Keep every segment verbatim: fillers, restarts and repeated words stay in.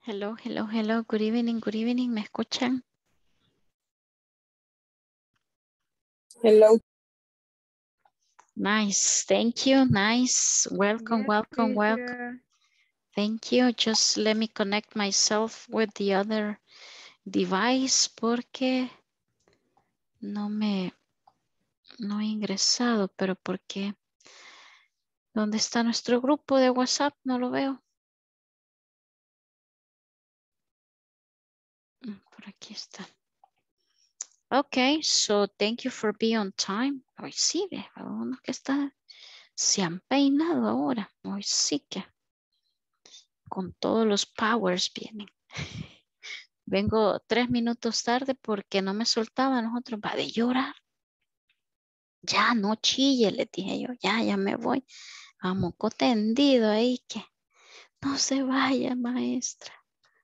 Hello, hello, hello. Good evening, good evening. ¿Me escuchan? Hello. Nice. Thank you. Nice. Welcome, Yes, welcome, welcome. teacher. Thank you. Just let me connect myself with the other device porque no me no he ingresado, pero porque ¿dónde está nuestro grupo de WhatsApp? No lo veo. Mm, Por aquí está. Okay, so thank you for being on time. Hoy sí, ve, uno que está, se han peinado ahora. Hoy sí que con todos los powers vienen. Vengo tres minutos tarde porque no me soltaba. Nosotros va de llorar. Ya no chille, le dije yo. Ya, ya me voy. A moco tendido ahí que no se vaya, maestra.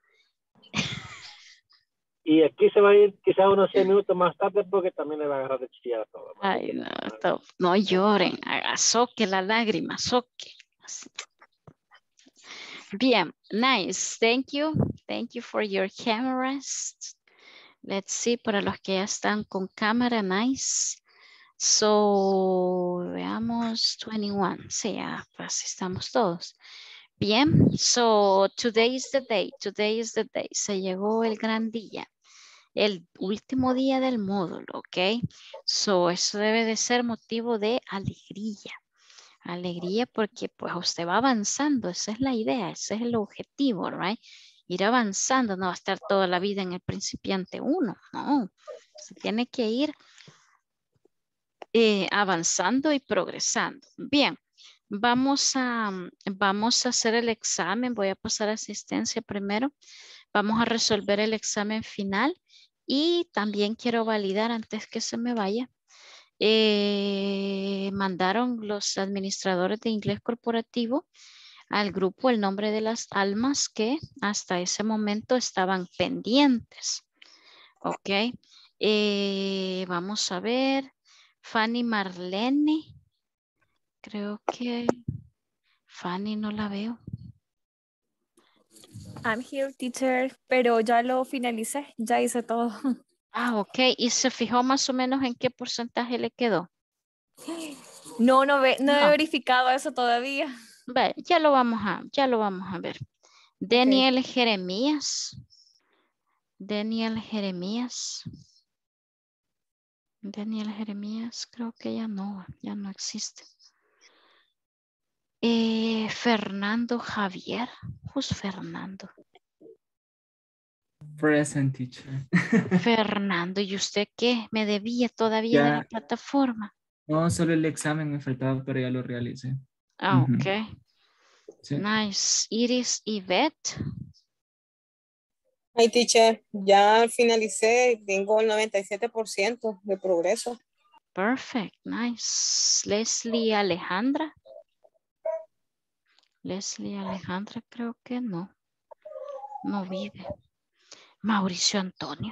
Y aquí se va a ir quizás unos cien minutos más tarde porque también le va a agarrar de chillar a todo. Así Ay, que no, no, esto- no lloren. Azoque la lágrima, azoque. Así. Bien, nice. Thank you. Thank you for your cameras. Let's see, para los que ya están con cámara, nice. So, veamos, twenty-one. Sí, ya, pues estamos todos. Bien, so today is the day. Today is the day. Se llegó el gran día. El último día del módulo, ¿ok? So, eso debe de ser motivo de alegría. Alegría porque pues usted va avanzando. Esa es la idea, ese es el objetivo, right? Ir avanzando, no va a estar toda la vida en el principiante uno, no. Se tiene que ir eh, avanzando y progresando. Bien, vamos a, vamos a hacer el examen. Voy a pasar asistencia primero. Vamos a resolver el examen final y también quiero validar antes que se me vaya. Eh, mandaron los administradores de inglés corporativo al grupo el nombre de las almas que hasta ese momento estaban pendientes. Ok. Eh, vamos a ver. Fanny Marlene. Creo que Fanny no la veo. I'm here, teacher, pero ya lo finalicé, ya hice todo. Ah, ok. ¿Y se fijó más o menos en qué porcentaje le quedó? No, no, ve, no he No. verificado eso todavía. Ve, ya lo vamos a, ya lo vamos a ver. Okay. Daniel Jeremías. Daniel Jeremías. Daniel Jeremías, creo que ya no, ya no existe. Eh, Fernando Javier. Who's Fernando? Present teacher. Fernando, ¿y usted qué? Me debía todavía de la Ya, plataforma. no, solo el examen me faltaba, pero ya lo realicé. Ah, Ujú. ok. Sí. Nice. Iris Yvette. Hi, teacher. Ya finalicé, tengo el noventa y siete por ciento de progreso. Perfect. Nice. Leslie Alejandra. Leslie Alejandra, creo que no. No vive. Mauricio Antonio.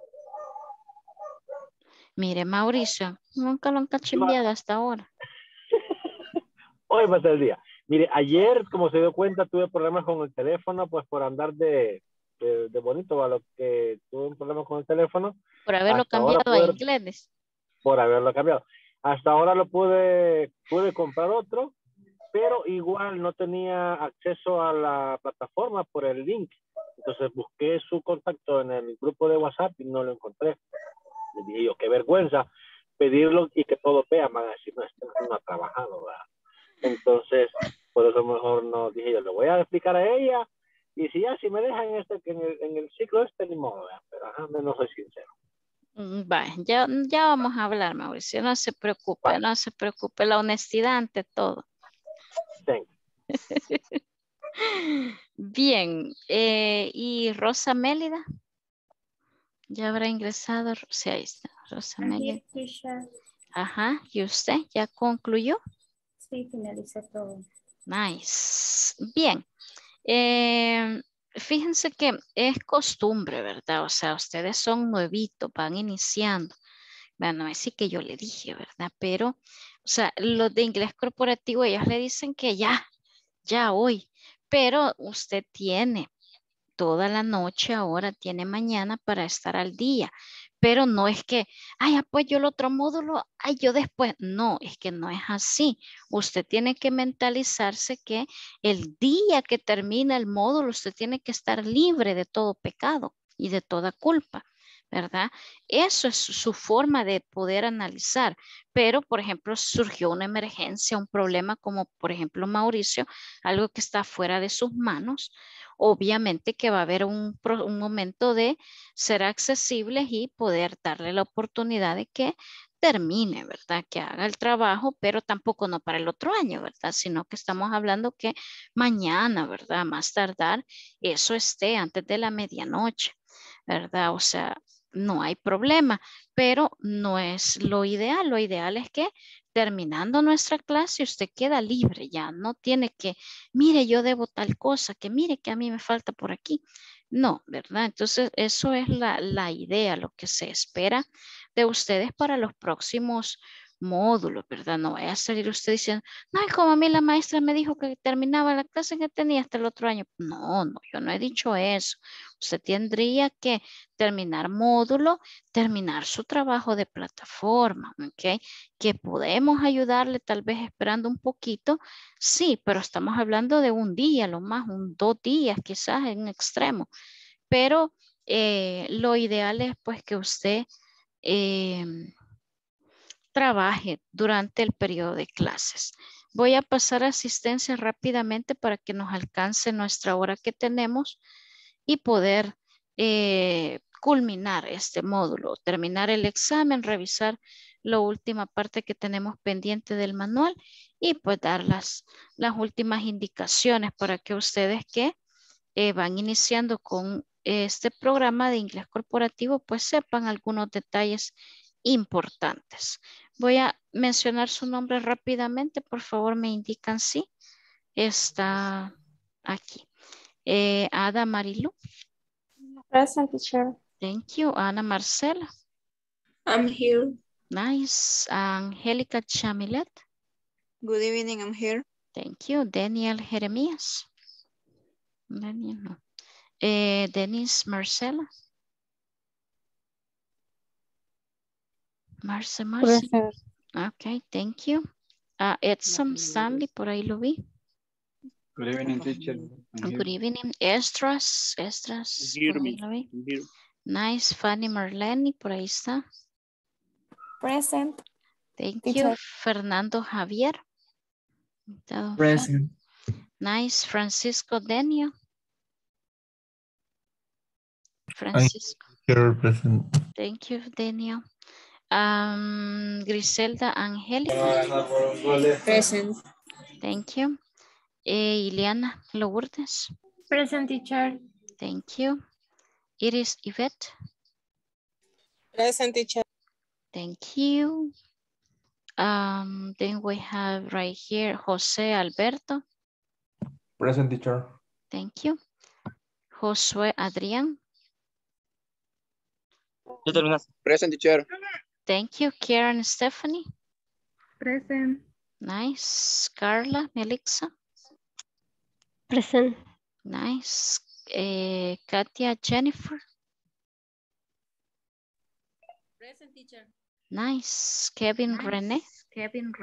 Mire, Mauricio, nunca lo han cachimbiado hasta ahora. hoy va a ser el día. Mire, ayer, como se dio cuenta, tuve problemas con el teléfono, pues por andar de, de, de bonito, a lo que tuve un problema con el teléfono. Por haberlo Hasta ahora cambiado a pude, inglés. por haberlo cambiado. Hasta ahora lo pude, pude comprar otro, pero igual no tenía acceso a la plataforma por el link. Entonces busqué su contacto en el grupo de WhatsApp y no lo encontré. Le dije yo, qué vergüenza pedirlo y que todo vea, van a decir, no, este no ha trabajado, ¿verdad? Entonces, por eso mejor no dije yo, le voy a explicar a ella y si ya, si me dejan en, este, en, el, en el ciclo este, ni modo, ¿verdad? Pero ajá, no soy sincero. Mm, Vale, ya, ya vamos a hablar, Mauricio. No se preocupe, Vale. no se preocupe. La honestidad ante todo. Thank you. Bien, eh, ¿y Rosa Mélida? ¿Ya habrá ingresado? Sí, ahí está, Rosa I'm Mélida. here, teacher. Ajá, ¿y usted ya concluyó? Sí, finalicé todo. Nice. Bien. Eh, fíjense que es costumbre, ¿verdad? O sea, ustedes son nuevitos, van iniciando. Bueno, así que yo le dije, ¿verdad? Pero, o sea, los de inglés corporativo, ellos le dicen que ya, ya hoy, pero usted tiene toda la noche ahora tiene mañana para estar al día. Pero no es que, ay, apoyo el otro módulo, ay, yo después. No, es que no es así. Usted tiene que mentalizarse que el día que termina el módulo, usted tiene que estar libre de todo pecado y de toda culpa, ¿verdad? Eso es su forma de poder analizar. Pero, por ejemplo, surgió una emergencia, un problema como, por ejemplo, Mauricio, algo que está fuera de sus manos. Obviamente que va a haber un, un momento de ser accesibles y poder darle la oportunidad de que termine, ¿verdad? Que haga el trabajo, pero tampoco no para el otro año, ¿verdad? Sino que estamos hablando que mañana, ¿verdad? Más tardar, eso esté antes de la medianoche, ¿verdad? O sea, no hay problema, pero no es lo ideal. Lo ideal es que terminando nuestra clase usted queda libre, ya no tiene que, mire, yo debo tal cosa, que mire que a mí me falta por aquí. No, ¿verdad? Entonces, eso es la, la idea, lo que se espera de ustedes para los próximos módulos, ¿verdad? No vaya a salir usted diciendo, no, es como a mí la maestra me dijo que terminaba la clase que tenía hasta el otro año. No, no, yo no he dicho eso. Usted tendría que terminar módulo, terminar su trabajo de plataforma, ¿ok? Que podemos ayudarle tal vez esperando un poquito, sí, pero estamos hablando de un día, lo más, un dos días quizás en extremo, pero eh, lo ideal es pues que usted eh, trabaje durante el periodo de clases. Voy a pasar asistencia rápidamente para que nos alcance nuestra hora que tenemos y poder eh, culminar este módulo, terminar el examen, revisar la última parte que tenemos pendiente del manual y pues dar las, las últimas indicaciones para que ustedes que eh, van iniciando con este programa de inglés corporativo pues sepan algunos detalles importantes. Voy a mencionar su nombre rápidamente, por favor me indican si está aquí. Eh, Ada Marilu. Present, teacher. Thank you. Ana Marcela. I'm here. Nice. Angélica Chamilet. Good evening, I'm here. Thank you. Daniel Jeremías. Daniel, no. Eh, Denise Marcela. Marce, Marce. Present. Ok, thank you. Uh, Edson Stanley, por ahí lo vi. Good evening, teacher. I'm Good here. evening. Estras, Estras, Hear por ahí me. lo vi. I'm here. Nice. Fanny Marlene, por ahí está. Present. Thank Teacher. you. Fernando Javier. Está don Fer. Present. Nice. Francisco Denio. Francisco. Here present. Thank you, Denio. Um, Griselda Angélica. Present. Thank you. Eh, Ileana Lourdes. Present, teacher. Thank you. Iris Yvette. Present, teacher. Thank you. Um, then we have right here Jose Alberto. Present, teacher. Thank you. Josué Adrián. Present, teacher. Thank you. Karen Stephanie. Present. Nice. Carla Melixa. Present. Nice. Eh, Katia Jennifer. Present, teacher. Nice. Kevin Nice. Rene. Kevin.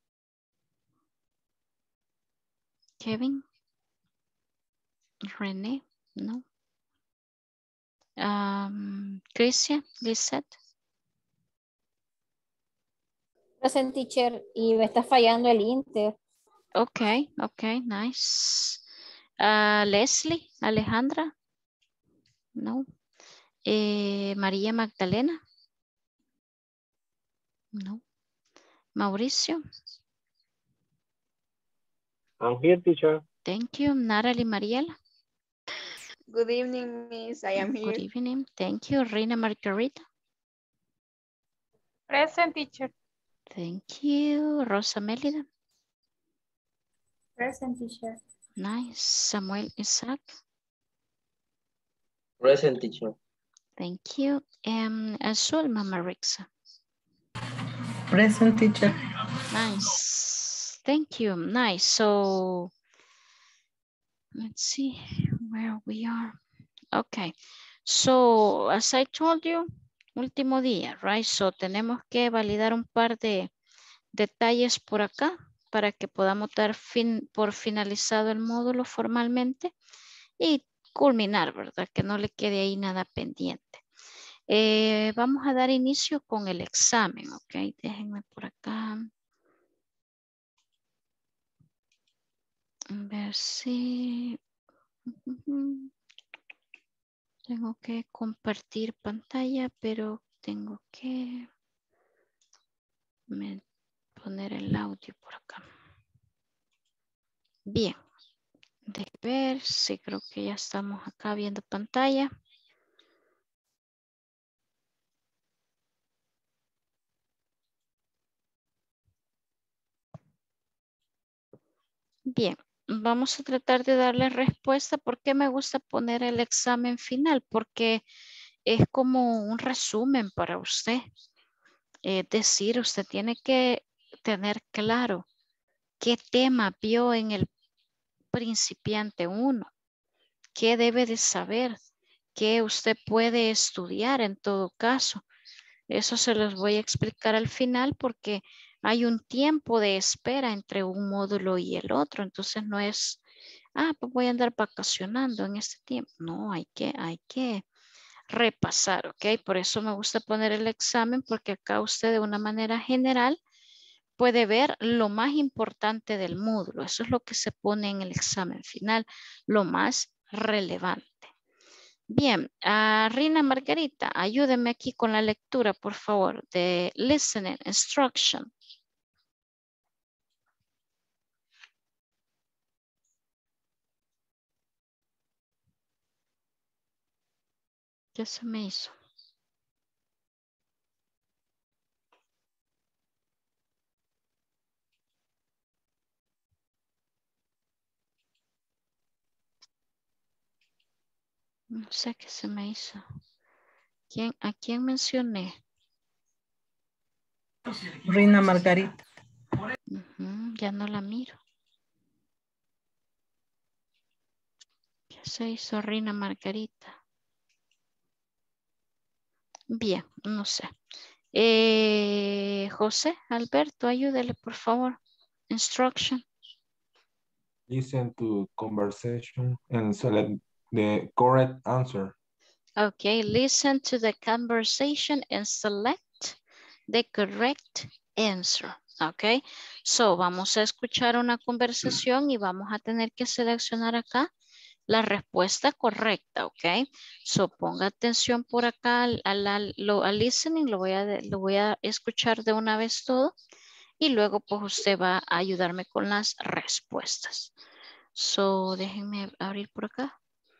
Kevin. Rene. No. Um, Christian Lisette. Present, teacher. Y me está fallando el Inter. Okay, okay, nice. Uh, Leslie, Alejandra. No. Eh, María Magdalena. No. Mauricio. I'm here, teacher. Thank you. Natalie Mariela. Good evening, Miss. I am here. Good evening. Thank you. Reina Margarita. Present, teacher. Thank you. Rosa Melida. Present, teacher. Nice. Samuel Isaac. Present, teacher. Thank you. Um, Azul Mama Rixa. Present, teacher. Nice. Thank you. Nice. So let's see where we are. Okay. So, as I told you, último día, right? So, tenemos que validar un par de detalles por acá para que podamos dar fin, por finalizado el módulo formalmente y culminar, ¿verdad? Que no le quede ahí nada pendiente. Eh, vamos a dar inicio con el examen, ok. Déjenme por acá. A ver si... Tengo que compartir pantalla, pero tengo que me- poner el audio por acá. Bien. De ver, sí, creo que ya estamos acá viendo pantalla. Bien, vamos a tratar de darle respuesta. ¿Por qué me gusta poner el examen final? Porque es como un resumen para usted. Es decir, usted tiene que tener claro qué tema vio en el principiante uno, qué debe de saber, qué usted puede estudiar en todo caso. Eso se los voy a explicar al final porque hay un tiempo de espera entre un módulo y el otro. Entonces no es, ah, pues voy a andar vacacionando en este tiempo. No, hay que, hay que repasar, ¿ok? Por eso me gusta poner el examen porque acá usted de una manera general puede ver lo más importante del módulo. Eso es lo que se pone en el examen final, lo más relevante. Bien, uh, Rina Margarita, ayúdeme aquí con la lectura, por favor, de listening instruction. ¿Qué se me hizo? No sé qué se me hizo. ¿Quién, ¿A quién mencioné? Rina Margarita. Uh-huh, ya no la miro. ¿Qué se hizo Rina Margarita? Bien, no sé. Eh, José, Alberto, ayúdele, por favor. Instruction. Listen to conversation and select the correct answer. Okay, listen to the conversation and select the correct answer. Okay, so vamos a escuchar una conversación y vamos a tener que seleccionar acá la respuesta correcta, ok. So ponga atención por acá al, al, al, lo, al listening, lo voy, a, lo voy a escuchar de una vez todo y luego pues usted va a ayudarme con las respuestas. So déjenme abrir por acá.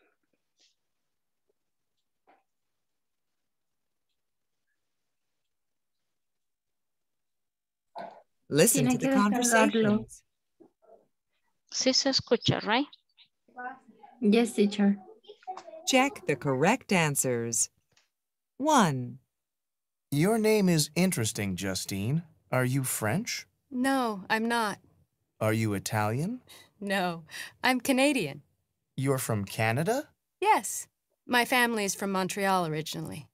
Listen to the conversation. Sí se escucha, right? Yes, teacher. Check the correct answers. One. Your name is interesting, Justine. Are you French? No, I'm not. Are you Italian? No, I'm Canadian. You're from Canada? Yes, my family's from Montreal originally.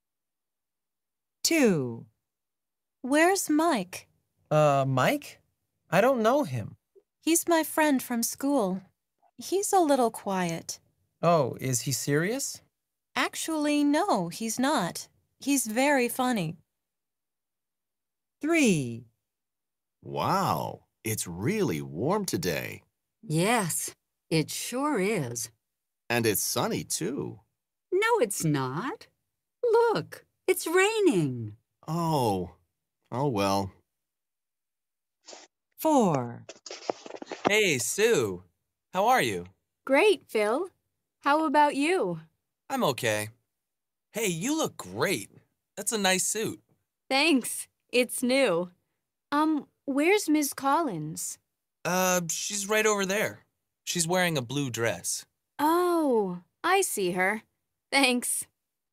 Two. Where's Mike? Uh, Mike? I don't know him. He's my friend from school. He's a little quiet. Oh, is he serious? Actually, no, he's not. He's very funny. Three. Wow, it's really warm today. Yes, it sure is. And it's sunny, too. No, it's not. Look, it's raining. Oh, oh well. Four. Hey, Sue. How are you? Great, Phil. How about you? I'm okay. Hey, you look great. That's a nice suit. Thanks. It's new. Um, where's Miz Collins? Uh, she's right over there. She's wearing a blue dress. Oh, I see her. Thanks.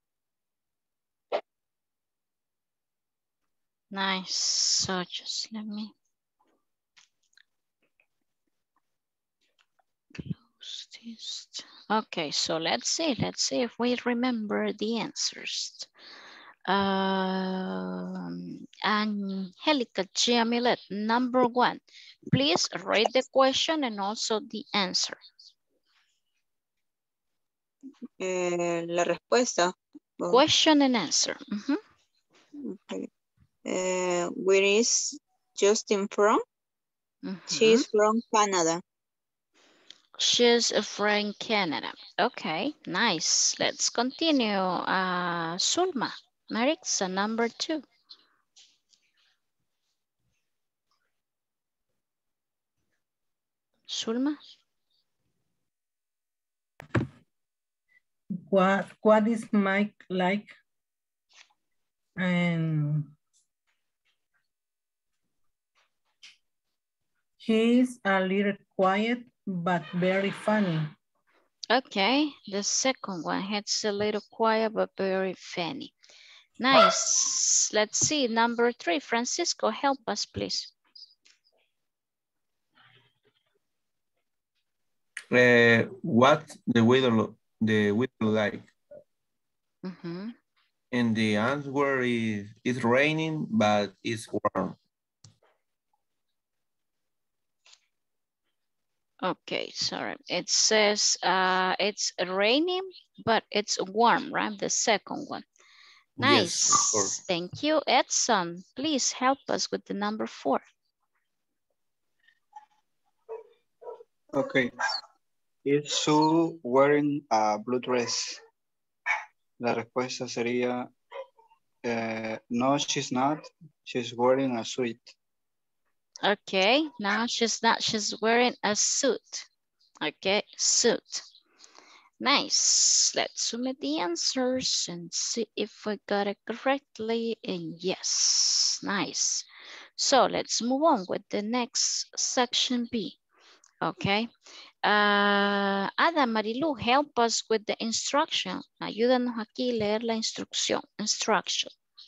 Nice. So just let me close this. Okay, so let's see. Let's see if we remember the answers. Um, Angelica Giamilet, number one. Please read the question and also the answer. Eh, la respuesta. Oh, Question and answer. Mhm. okay. Eh, where is Justin from? Mhm. She's from Canada. She's from Canada. Okay, nice. Let's continue. Uh, Sulma, Marixa, number two. Sulma. What what is Mike like? And he's a little quiet, but very funny. Okay, the second one. It's a little quiet, but very funny. Nice. Let's see. Number three, Francisco, help us, please. Uh, what the weather the weather like? Mm-hmm. And the answer is it's raining, but it's warm. Okay, sorry. It says uh, it's raining, but it's warm, right? The second one. Nice. Yes, of course. Thank you, Edson. Please help us with the number four. Okay. Is Sue wearing a blue dress? La respuesta sería, eh, no, she's not. She's wearing a suit. Okay, now she's not, she's wearing a suit. Okay, suit. Nice. Let's submit the answers and see if we got it correctly. And yes, nice. So let's move on with the next section B. Okay. Uh, Ada, Marilu, help us with the instruction. Ayúdanos aquí a leer la instrucción. Instruction.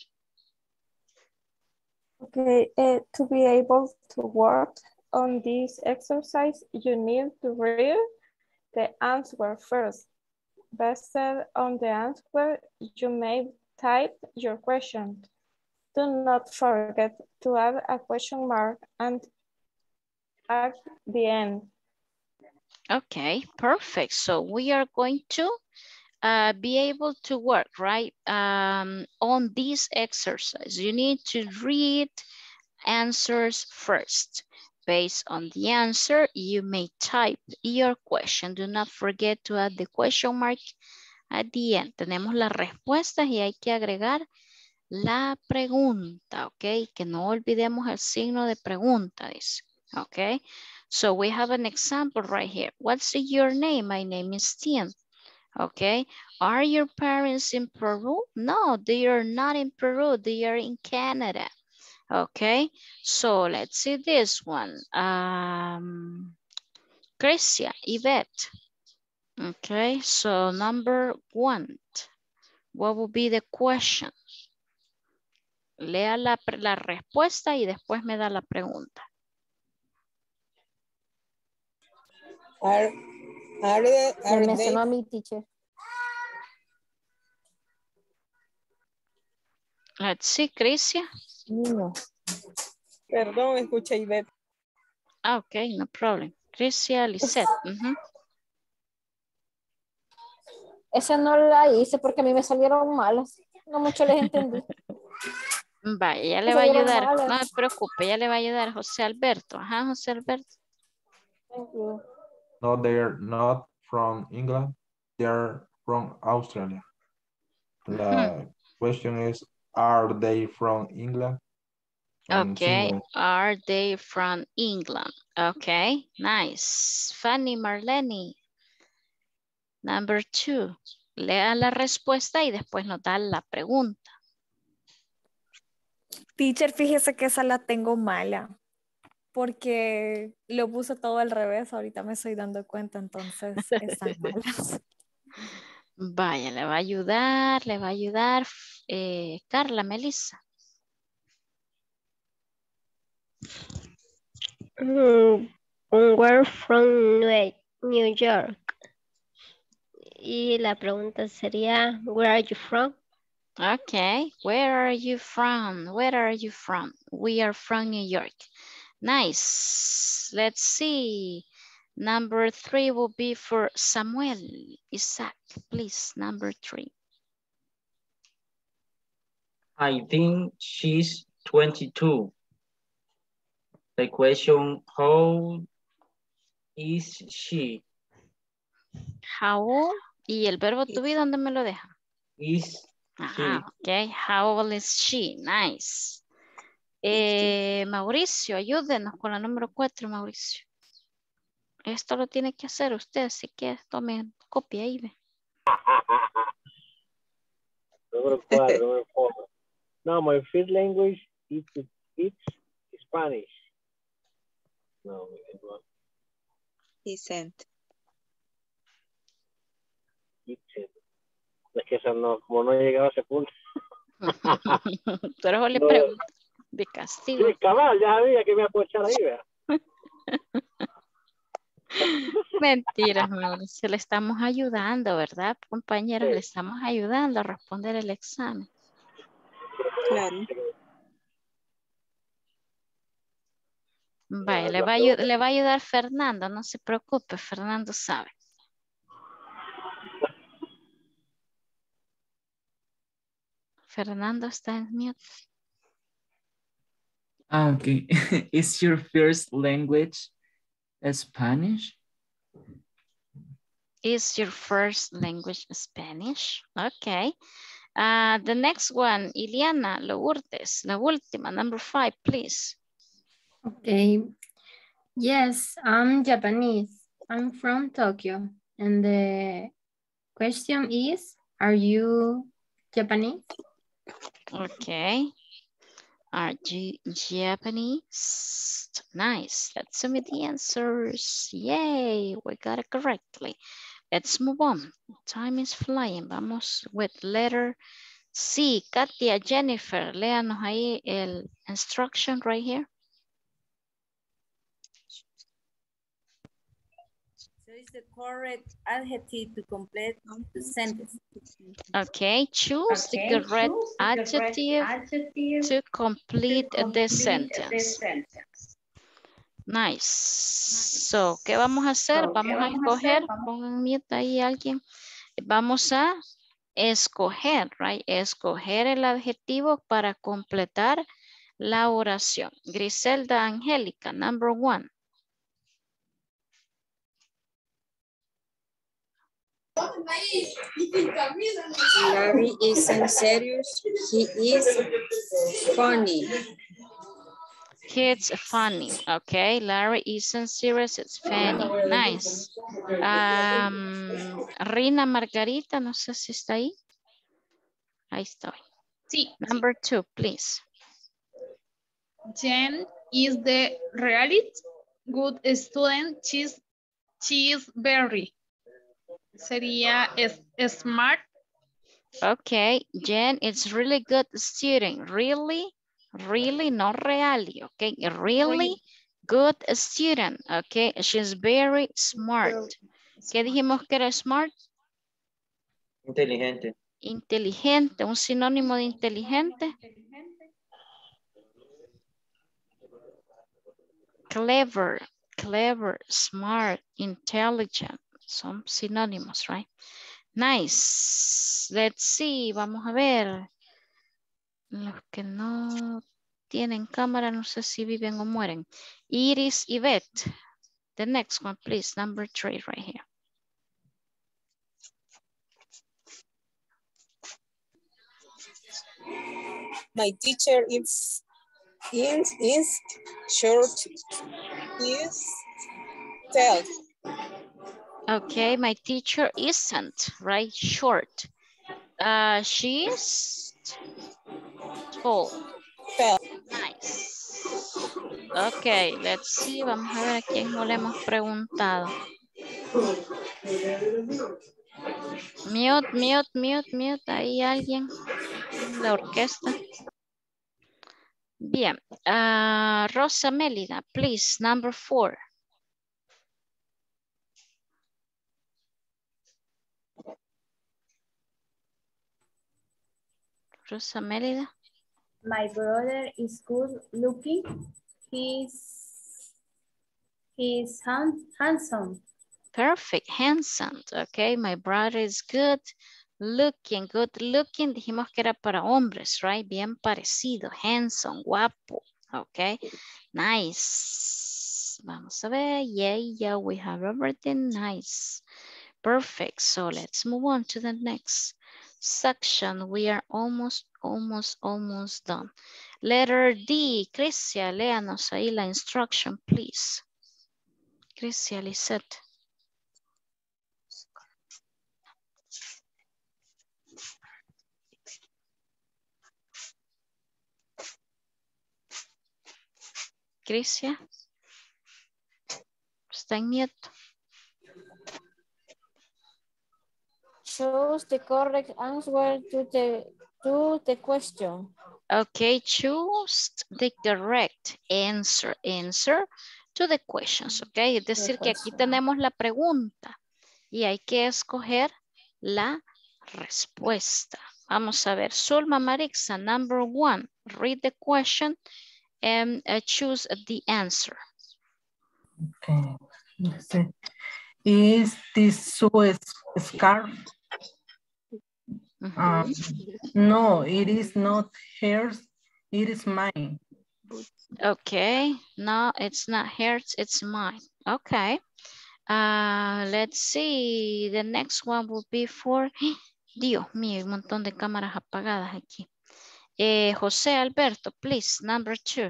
Okay, uh, to be able to work on this exercise, you need to read the answer first. Based on the answer, you may type your question. Do not forget to add a question mark and at the end. Okay, perfect. So we are going to uh, be able to work, right, um, on this exercise. You need to read answers first. Based on the answer, you may type your question. Do not forget to add the question mark at the end. Tenemos las respuestas y hay que agregar la pregunta, ¿ok? Que no olvidemos el signo de pregunta, dice, ¿ok? So we have an example right here. What's your name? My name is Tian. Okay. Are your parents in Peru? No, they are not in Peru. They are in Canada. Okay. So let's see this one. Um, Christia, Yvette. Okay. So number one, what will be the question? Lea la, la respuesta y después me da la pregunta. Are, are they, are Me they, mencionó a mi teacher. Let's see, Crisia. No. Perdón, escuché Ivette. Ah, ok, no problem. Crisia Lisette. Uh-huh. Esa no la hice porque a mí me salieron malas. No mucho les entendí. Vaya, ya Me le va a salieron ayudar. malas. No se preocupe, ya le va a ayudar José Alberto. Ajá, José Alberto. Thank you. No, they're not from England. They're from Australia. The Uh-huh. question is, are they from England? And Okay, single. are they from England? Okay, nice. Fanny Marlene. Number two. Lea la respuesta y después nos da la pregunta. Teacher, fíjese que esa la tengo mala. Porque lo puse todo al revés. Ahorita me estoy dando cuenta, entonces están malas. Vaya, le va a ayudar, le va a ayudar eh, Carla, Melissa. Mm, we're from New York. Y la pregunta sería, where are you from? Okay, where are you from? Where are you from? We are from New York. Nice. Let's see. Number three will be for Samuel. Isaac, please, number three. I think she's twenty-two. The question, how is she? How old? ¿Y el verbo to be dónde me lo deja? Is Ajá, ok. How old is she? Nice. Eh, Mauricio, ayúdenos con la número cuatro, Mauricio. Esto lo tiene que hacer usted, así que tome copia ahí. Ve. Número cuatro, número cuatro. No, my first language is it's Spanish. No, no. Isn't. Isn't. Es que esa no, como no he llegado a ese punto. Pero le No. pregunto de castigo. Sí, cabal, ya sabía que me iba a poder echar ahí, vea. Mentiras, Mauricio, le estamos ayudando, ¿verdad, compañeros? Sí. Le estamos ayudando a responder el examen. Claro. Vaya, le va, a, ayu- le va a ayudar Fernando, no se preocupe, Fernando sabe. Fernando está en mute. Ah, okay. Is your first language Spanish? Is your first language Spanish? Okay. Uh, the next one, Iliana Lourdes, la última, number five, please. Okay. Yes, I'm Japanese. I'm from Tokyo. And the question is, are you Japanese? Okay. Are you Japanese? Nice. Let's submit the answers. Yay, we got it correctly. Let's move on. Time is flying. Vamos with letter C. Katia, Jennifer, léanos ahí el instruction right here. Choose the correct adjective to complete the sentence. Okay, choose Okay, the correct choose the correct adjective adjective to complete, to the complete sentence. the sentence. Nice. So, ¿qué vamos a hacer? So, vamos ¿qué a vamos a escoger, hacer? Vamos- pongan mute ahí alguien. Vamos a escoger, right? Escoger el adjetivo para completar la oración. Griselda Angélica, number one. Larry isn't serious. He is funny. It's funny. Okay, Larry isn't serious, it's funny. Nice. Um, Rina Margarita, no sé si está ahí. Ahí estoy. Sí. Number two, please. Jen is the really good student. She's, she's very. Sería es, smart. Okay, Jen is really good student. Really, really, not really. Okay, really good student. Okay, she's very smart. ¿Qué dijimos que era smart? Inteligente. Inteligente, un sinónimo de inteligente. Clever, clever, smart, intelligent. Son sinónimos, right? Nice. Let's see. Vamos a ver. Los que no tienen cámara, no sé si viven o mueren. Iris y Beth. The next one, please. Number three right here. My teacher is is is short is tall. Okay, my teacher isn't, right? Short. Uh, she's tall. Nice. Okay, let's see. Vamos a ver a quién no le hemos preguntado. Mute, mute, mute, mute. Ahí alguien. La orquesta. Bien. Uh, Rosa Melida, please, number four. Rosa Mérida. My brother is good looking. He's, he's hand, handsome. Perfect, handsome. Okay, my brother is good looking. Good looking, dijimos que era para hombres, right? Bien parecido, handsome, guapo. Okay, nice. Vamos a ver. Yeah, yeah, we have everything nice. Perfect. So let's move on to the next section. We are almost, almost, almost done. Letter D. Crisia, léanos ahí la instruction, please. Crisia, Lisette. Crisia. Está en mute. Choose the correct answer to the to the question. Okay, choose the correct answer. Answer to the questions, okay. Es decir, que aquí tenemos la pregunta y hay que escoger la respuesta. Vamos a ver. Zulma Marixa, number one. Read the question and uh, choose the answer. Okay. Let's see. Is this so scarf? Mm-hmm. um, no, it is not hers. It is mine. Okay. No, it's not hers. It's mine. Okay. Uh, let's see. The next one will be for... Dios mío, hay un montón de cámaras apagadas aquí. Eh, José Alberto, please, number two.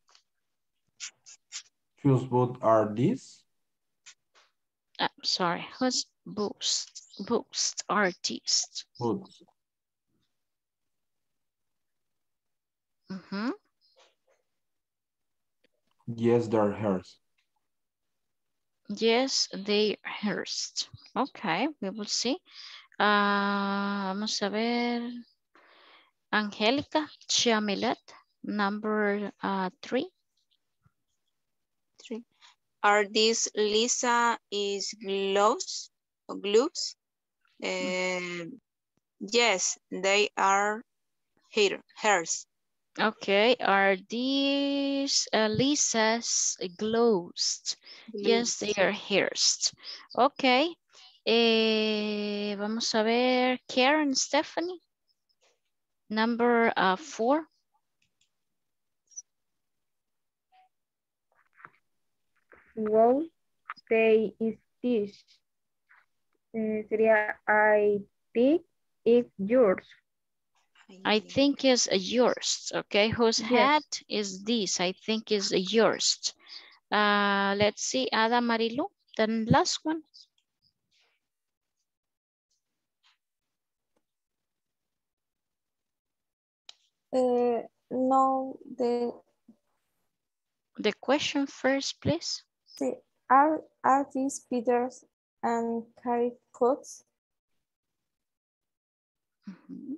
Whose boots are these? Uh, sorry, who's boost? Boost artist. Boots. Mm-hmm. Yes, they're hers. Yes, they hers. Okay, we will see. Uh, vamos a ver. Angelica Chamilet, number uh, three. Three. Are these Lisa is gloves or gloves? Uh, yes, they are her, hers. Okay, are these uh, Lisa's gloves? Yes, they are hers. Okay. Eh, vamos a ver, Karen Stephanie, number uh, four. Well, they is this. Eh, sería I think it's yours. I think is yours. Okay, whose Yes. hat is this? I think is yours. Uh, let's see, Ada Marilu, the last one. Uh, no, the The question first, please. the are are these Peters and Carrie Coats? Mm-hmm.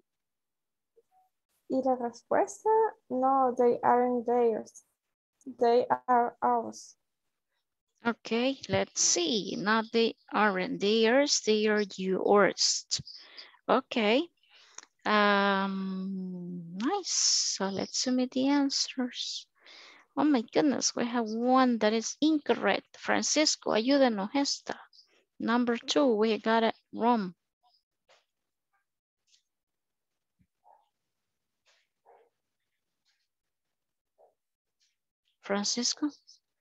Y la respuesta, no, they aren't theirs. They are ours. Okay, let's see. Now they aren't theirs, they are yours. Okay. Um, nice. So let's submit the answers. Oh my goodness, we have one that is incorrect. Francisco, ayúdenos esta. Number two, we got it wrong. Francisco?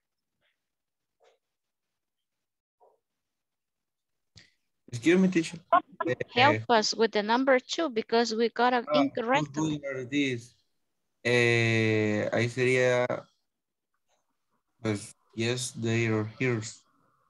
Excuse me, teacher. Help Uh, us with the number two because we got it ah, incorrect. whose boots are these? Eh, ahí sería, pues, yes, they are hers.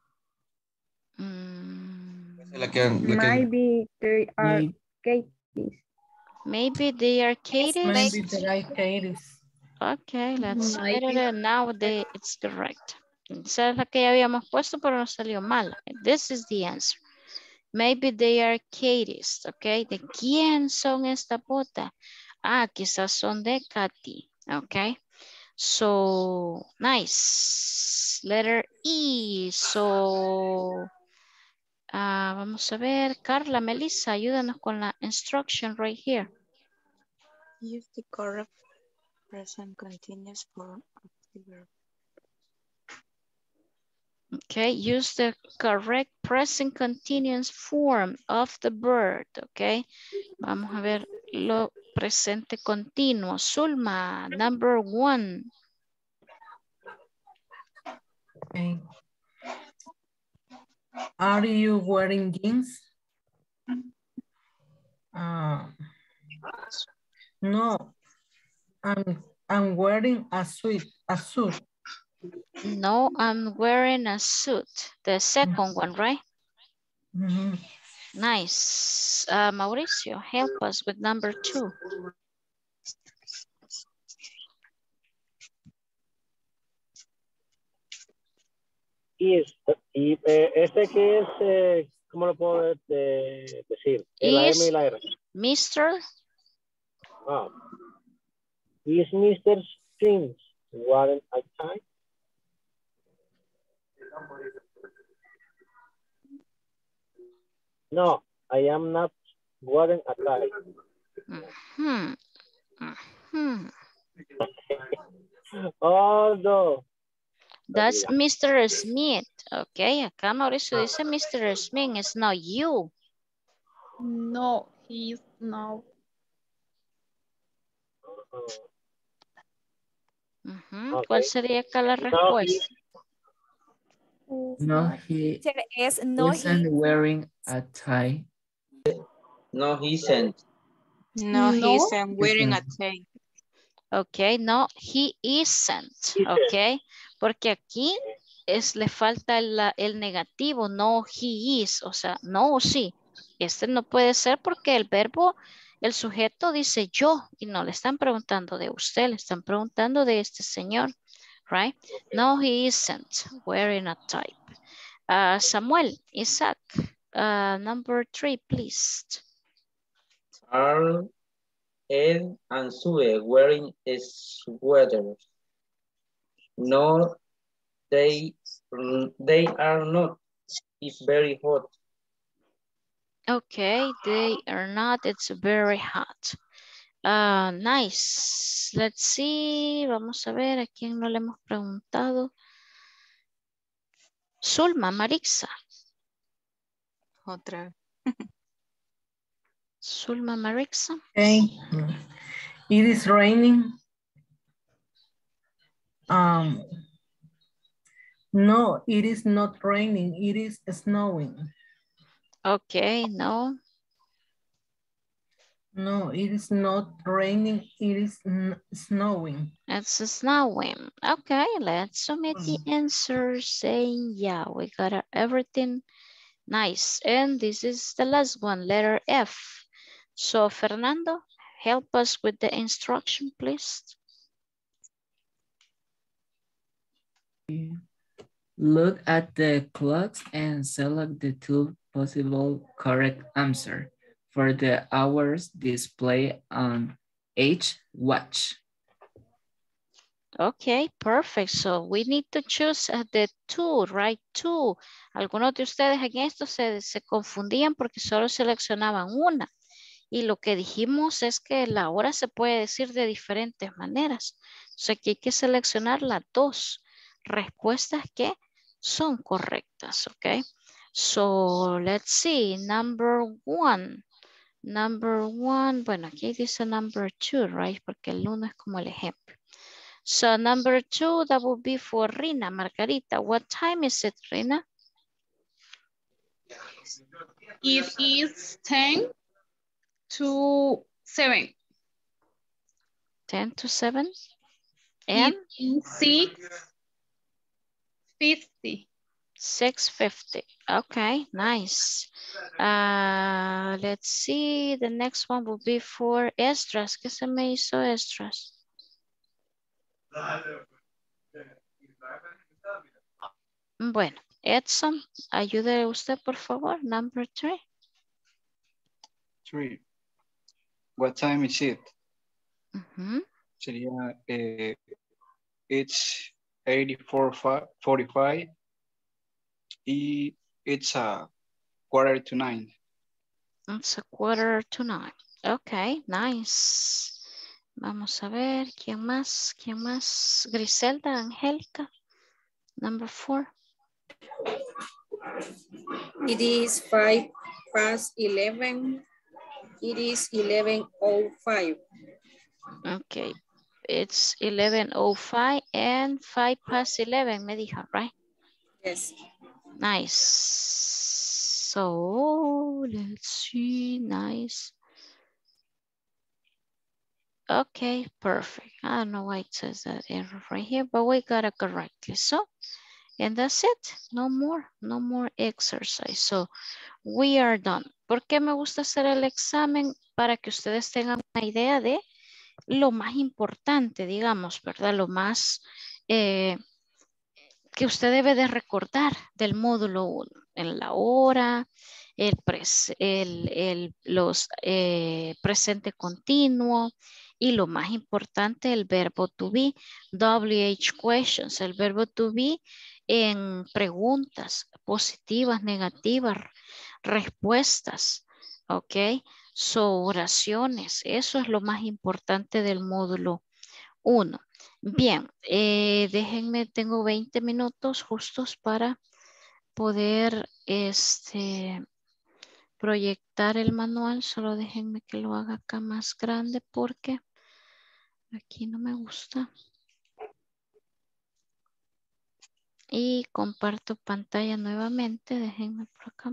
Mm, La que, la que, Maybe they are Maybe, Katie's. maybe they are Katie's. maybe the right Katie's. Okay, let's Might get be. it. Now they, it's correct. Esa es la que ya habíamos puesto, pero nos salió mal. This is the answer. Maybe they are Katie's, okay? ¿De quién son esta bota? Ah, quizás son de Katy, okay? So, nice. Letter E. So, uh, vamos a ver. Carla, Melissa, ayúdanos con la instruction right here. Use the correct present continuous form of the verb. Okay, use the correct present continuous form of the verb. Okay, vamos a ver lo presente continuo. Zulma, number one. Okay. Are you wearing jeans? Uh, no, I'm I'm wearing a suit. A suit. No, I'm wearing a suit. The second one, right? Mm-hmm. Nice. Uh, Mauricio, help us with number two. Is, y eh, este que es, eh, ¿cómo lo puedo eh, decir? La M y Is la R. mister Ah. Is mister Sims wearing a tie? No, I am not wearing a tie. Mm-hmm. Mm-hmm. Oh, no. That's mister Smith. Okay, acá Mauricio dice mister Smith, it's not you. No, he's not. Uh-huh. Okay. ¿Cuál sería acá la respuesta? No, he es no isn't he. wearing a tie. No, he isn't. No, he No. isn't wearing a tie. Ok, no, he isn't. Ok, porque aquí es, le falta el, el negativo, no he is, o sea, no o sí. Este no puede ser porque el verbo, el sujeto dice yo y no le están preguntando de usted, le están preguntando de este señor, right? No, he isn't wearing a tie. Uh, Samuel, Isaac, uh, number three, please. Are Ed and Sue wearing a sweater? No, they, they are not. It's very hot. Okay, they are not. It's very hot. Uh, nice. Let's see. Vamos a ver a quién no le hemos preguntado. Zulma, Marixa. Otra. Zulma, Marixa. Okay. It is raining. Um, no, it is not raining. It is snowing. Okay, no. No, it is not raining. It is snowing. It's snowing. Okay, let's submit the answer saying yeah, we got everything nice. And this is the last one, letter F. So Fernando, help us with the instruction, please. Look at the clocks and select the two possible correct answers for the hours displayed on each watch. Okay, perfect. So we need to choose uh, the two, right? Two. Algunos de ustedes en esto se, se confundían porque solo seleccionaban una. Y lo que dijimos es que la hora se puede decir de diferentes maneras. O sea que hay que seleccionar las dos respuestas que son correctas, ¿ok? So, let's see, number one. Number one, bueno, aquí dice number two, right? Porque el uno es como el ejemplo. So, number two, that would be for Rina, Margarita. What time is it, Rina? It is ten to seven. ten to seven? And? It is six fifty. six fifty. Okay, nice. Uh, let's see. The next one will be for Estras. ¿Qué se me hizo Estras? Bueno, Edson, ayude usted, por favor. Number three. Three. What time is it? Uh-huh. Sería, eh, it's eighty-four forty-five. It's a quarter to nine. It's a quarter to nine. Okay, nice. Vamos a ver, ¿quién más? ¿Quién más? Griselda, Angélica. Number four. It is five past eleven. It is eleven oh five. Okay. It's eleven oh five and five past eleven, me dijo, right? Yes. Nice. So, let's see. Nice. Okay, perfect. I don't know why it says that error right here, but we got it correctly. So, and that's it. No more, no more exercise. So, we are done. ¿Por qué me gusta hacer el examen? Para que ustedes tengan una idea de lo más importante, digamos, ¿verdad? Lo más eh, que usted debe de recordar del módulo uno. En la hora, el, pres el, el los eh, presente continuo y lo más importante, el verbo to be, W H questions, el verbo to be en preguntas positivas, negativas, respuestas, ¿ok? So, oraciones, eso es lo más importante del módulo uno. Bien, eh, déjenme, tengo veinte minutos justos para poder este, proyectar el manual. Solo déjenme que lo haga acá más grande porque aquí no me gusta. Y comparto pantalla nuevamente. Déjenme por acá.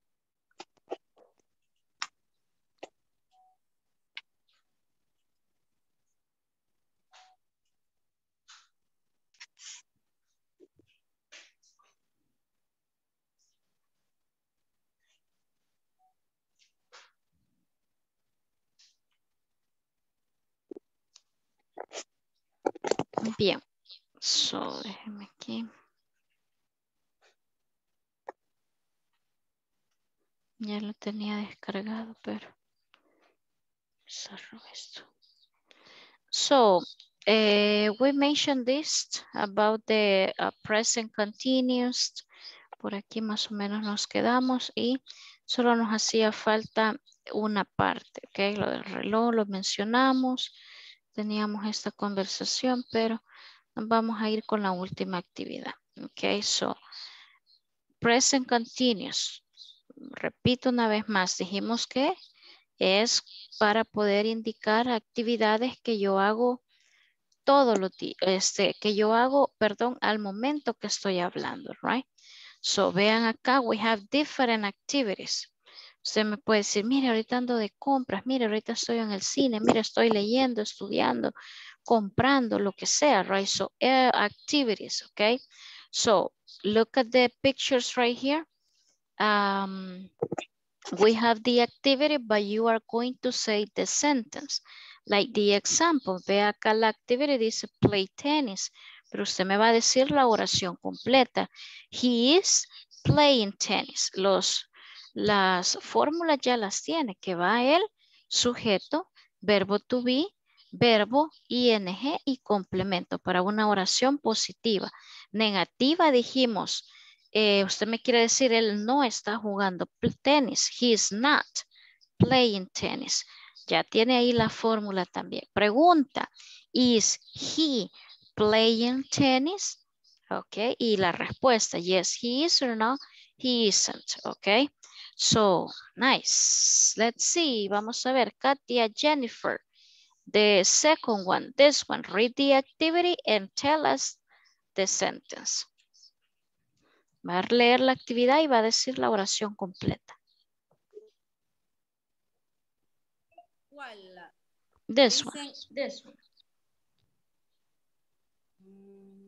Bien, so déjenme aquí. Ya lo tenía descargado, pero cerro esto. So, uh, we mentioned this about the uh, present continuous. Por aquí más o menos nos quedamos y solo nos hacía falta una parte, ¿ok? Lo del reloj lo mencionamos. Teníamos esta conversación, pero vamos a ir con la última actividad, ¿ok? So, present continuous. Repito una vez más, dijimos que es para poder indicar actividades que yo hago todos los días, este, que yo hago, perdón, al momento que estoy hablando, right? So, vean acá, we have different activities. Usted me puede decir, mire, ahorita ando de compras, mire, ahorita estoy en el cine, mire, estoy leyendo, estudiando, comprando, lo que sea, right? So, uh, activities, okay? So, look at the pictures right here. Um, we have the activity, but you are going to say the sentence. Like the example, ve acá la activity, dice play tennis, pero usted me va a decir la oración completa. He is playing tennis. Los, las fórmulas ya las tiene, que va el sujeto, verbo to be, verbo, ing y complemento para una oración positiva. Negativa dijimos, eh, usted me quiere decir, él no está jugando tenis. He is not playing tennis. Ya tiene ahí la fórmula también. Pregunta, is he playing tennis? Ok, y la respuesta, yes, he is or no, he isn't. Ok, so, nice. Let's see, vamos a ver, Katia, Jennifer. The second one, this one, read the activity and tell us the sentence. Va a leer la actividad y va a decir la oración completa. ¿Cuál? This Dicen, one. This one. Mm,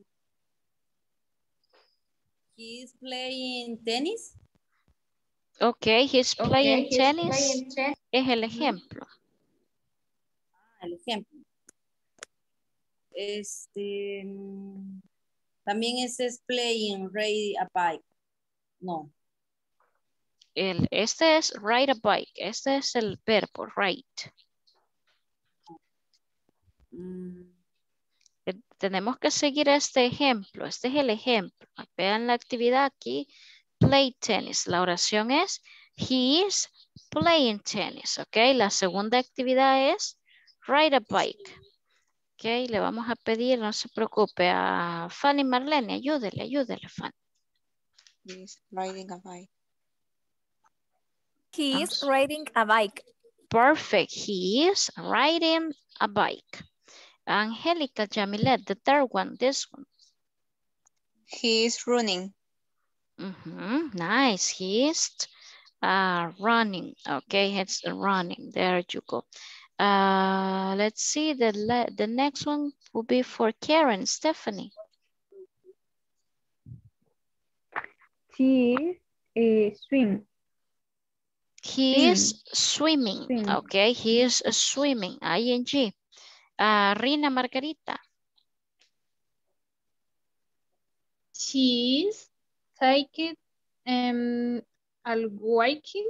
he's playing tennis. Ok, he's playing Okay, he's tennis. playing tennis. Es el ejemplo. Ah, el ejemplo. Este, mm, también ese es playing, ride a bike. No. El, este es ride a bike. Este es el verbo, ride. Mm, Eh, Tenemos que seguir este ejemplo. Este es el ejemplo. Vean la actividad aquí. Play tennis. La oración es he is playing tennis. Ok. La segunda actividad es ride a bike. Ok, le vamos a pedir, no se preocupe, a Fanny Marlene, ayúdele, ayúdele, Fanny. He's riding a bike. He is riding a bike. Perfect. He is riding a bike. Angelica, Jamilet, the third one, this one. He is running. Mm-hmm. Nice. He is uh, running. Okay, it's running. There you go. Uh, let's see. The, le the next one will be for Karen, Stephanie. She is swim. He is swimming. Swim. Okay, he is swimming. I N G. Uh, Rina Margarita. She's taking um, al walking.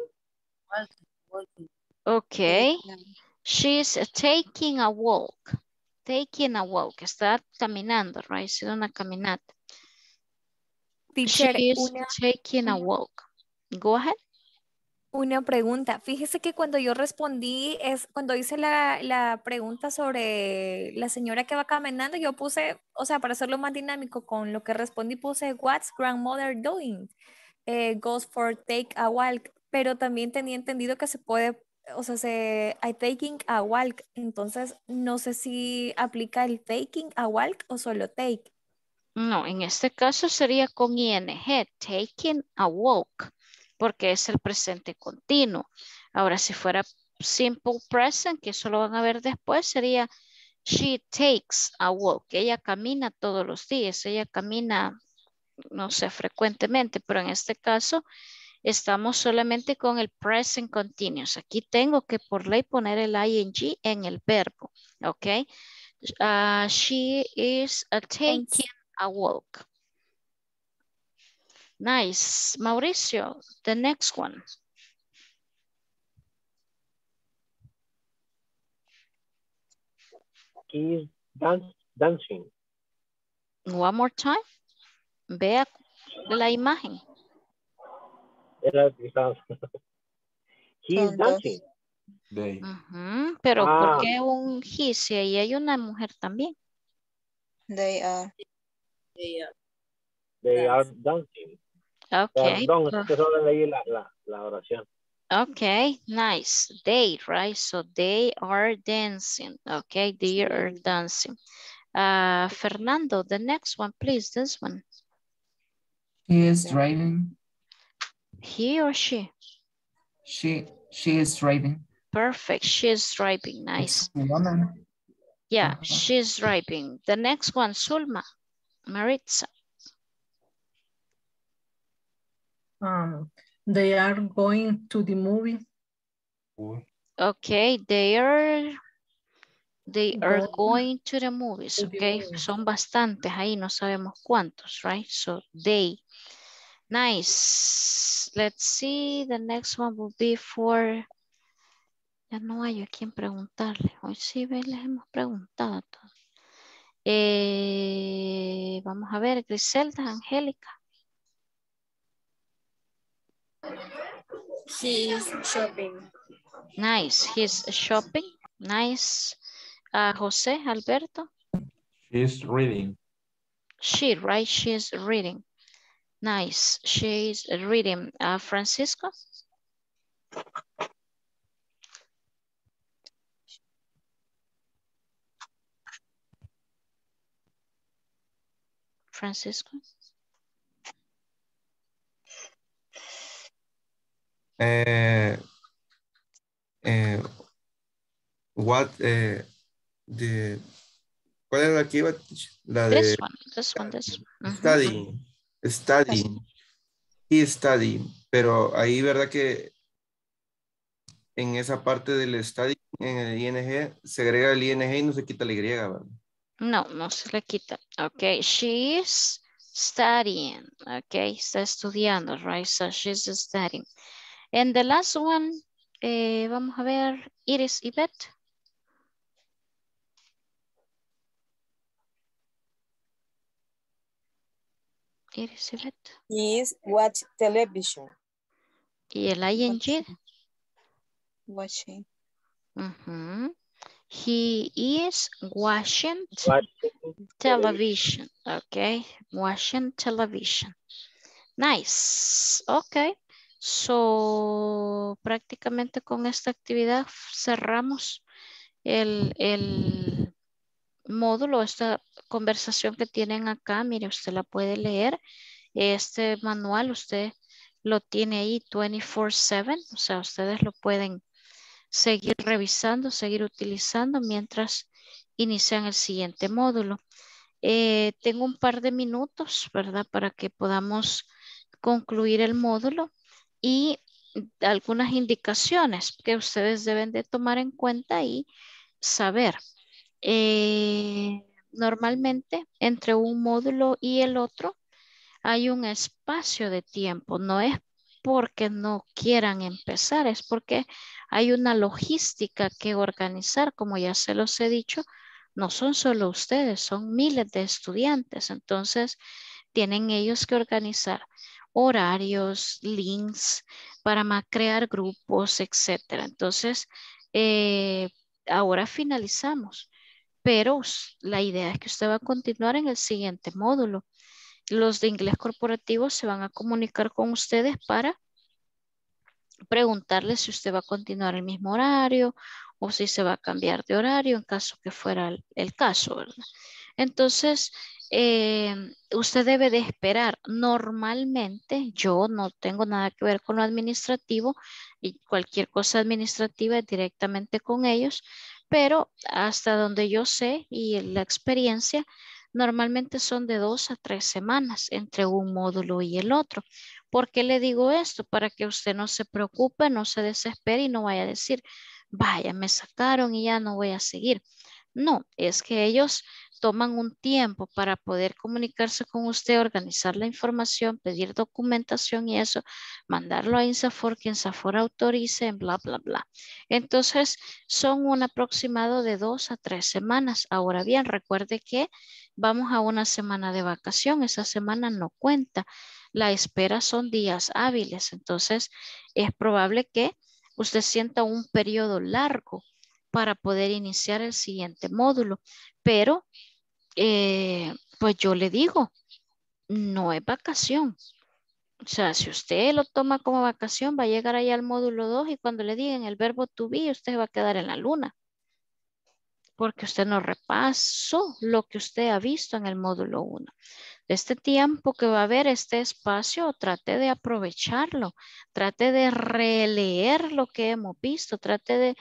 Okay. She's taking a walk. Taking a walk. Está caminando, right? Haciendo una caminata. Teacher, She is una, taking a walk. Go ahead. una pregunta. Fíjese que cuando yo respondí, es cuando hice la, la pregunta sobre la señora que va caminando, yo puse, o sea, para hacerlo más dinámico con lo que respondí, puse, what's grandmother doing? Eh, goes for take a walk. Pero también tenía entendido que se puede, o sea, se, I taking a walk. Entonces, no sé si aplica el taking a walk o solo take. No, en este caso sería con I N G, taking a walk, porque es el presente continuo. Ahora, si fuera simple present, que eso lo van a ver después, sería she takes a walk. Ella camina todos los días, ella camina, no sé, frecuentemente, pero en este caso estamos solamente con el present continuous. Aquí tengo que por ley poner el I N G en el verbo, ¿ok? Uh, she is uh, taking a walk. Nice. Mauricio, the next one. He is dance, dancing. One more time. Vea la imagen. Era, he is dancing. They. Uh-huh. Pero Ah. ¿por qué un he si ahí hay una mujer también? They are. They are. They are dancing. Okay. Perdón, es que solo leí la, la, la oración. Okay, nice. They, right? So they are dancing. Okay, they are dancing. Uh, Fernando, the next one, please. This one. He is driving. He or she? She she is driving. Perfect. She is driving. Nice. It's a woman. Yeah, she's driving. The next one, Sulma, Maritza. Um, they are going to the movie. Okay, they are they are Going going to the movies. to the Okay, movies. son bastantes ahí, no sabemos cuántos, right? So they. Nice. Let's see. The next one will be for. Ya no hay a quien preguntarle. Hoy sí ve, les hemos preguntado a todos. Eh, vamos a ver, Griselda, Angélica. He is shopping. Nice. He's shopping. Nice. Uh, Jose, Alberto. She's reading. She, right? She's reading. Nice. She's reading. Uh, Francisco. Francisco. Uh, uh, what uh, the ¿cuál es la que iba? La de This one, this one, this one. studying, studying, he is studying, pero ahí verdad que en esa parte del studying, en el I N G, se agrega el I N G y no se quita la Y, ¿verdad? No, no se le quita. Okay, she's studying. Okay, está estudiando, right? So she's studying. And the last one, eh, vamos a ver, Iris Yvette. Iris Yvette. He is watch television. Y el I N G. Watching. Uh-huh. He is watching television. Okay, watching television. Nice. Okay. So, prácticamente con esta actividad cerramos el, el módulo, esta conversación que tienen acá. Mire, usted la puede leer. Este manual usted lo tiene ahí veinticuatro siete. O sea, ustedes lo pueden seguir revisando, seguir utilizando mientras inician el siguiente módulo. Eh, tengo un par de minutos, ¿verdad? Para que podamos concluir el módulo y algunas indicaciones que ustedes deben de tomar en cuenta y saber. Eh, normalmente entre un módulo y el otro hay un espacio de tiempo. No es porque no quieran empezar, es porque hay una logística que organizar, como ya se los he dicho. No son solo ustedes, son miles de estudiantes. Entonces, tienen ellos que organizar horarios, links para crear grupos, etcétera. Entonces, eh, ahora finalizamos, pero la idea es que usted va a continuar en el siguiente módulo. Los de inglés corporativo se van a comunicar con ustedes para preguntarles si usted va a continuar el mismo horario o si se va a cambiar de horario en caso que fuera el, el caso, ¿verdad? Entonces, eh, usted debe de esperar. Normalmente, yo no tengo nada que ver con lo administrativo y cualquier cosa administrativa es directamente con ellos, pero hasta donde yo sé y la experiencia, normalmente son de dos a tres semanas entre un módulo y el otro. ¿Por qué le digo esto? Para que usted no se preocupe, no se desespere y no vaya a decir, vaya, me sacaron y ya no voy a seguir. No, es que ellos toman un tiempo para poder comunicarse con usted, organizar la información, pedir documentación y eso, mandarlo a INSAFOR, que INSAFOR autorice, bla, bla, bla. Entonces, son un aproximado de dos a tres semanas. Ahora bien, recuerde que vamos a una semana de vacación, esa semana no cuenta. La espera son días hábiles, entonces es probable que usted sienta un periodo largo para poder iniciar el siguiente módulo, pero eh, pues yo le digo, no es vacación. O sea, si usted lo toma como vacación, va a llegar ahí al módulo dos y cuando le digan el verbo to be, usted va a quedar en la luna. Porque usted no repasó lo que usted ha visto en el módulo uno. Este tiempo que va a haber, este espacio, trate de aprovecharlo. Trate de releer lo que hemos visto. Trate de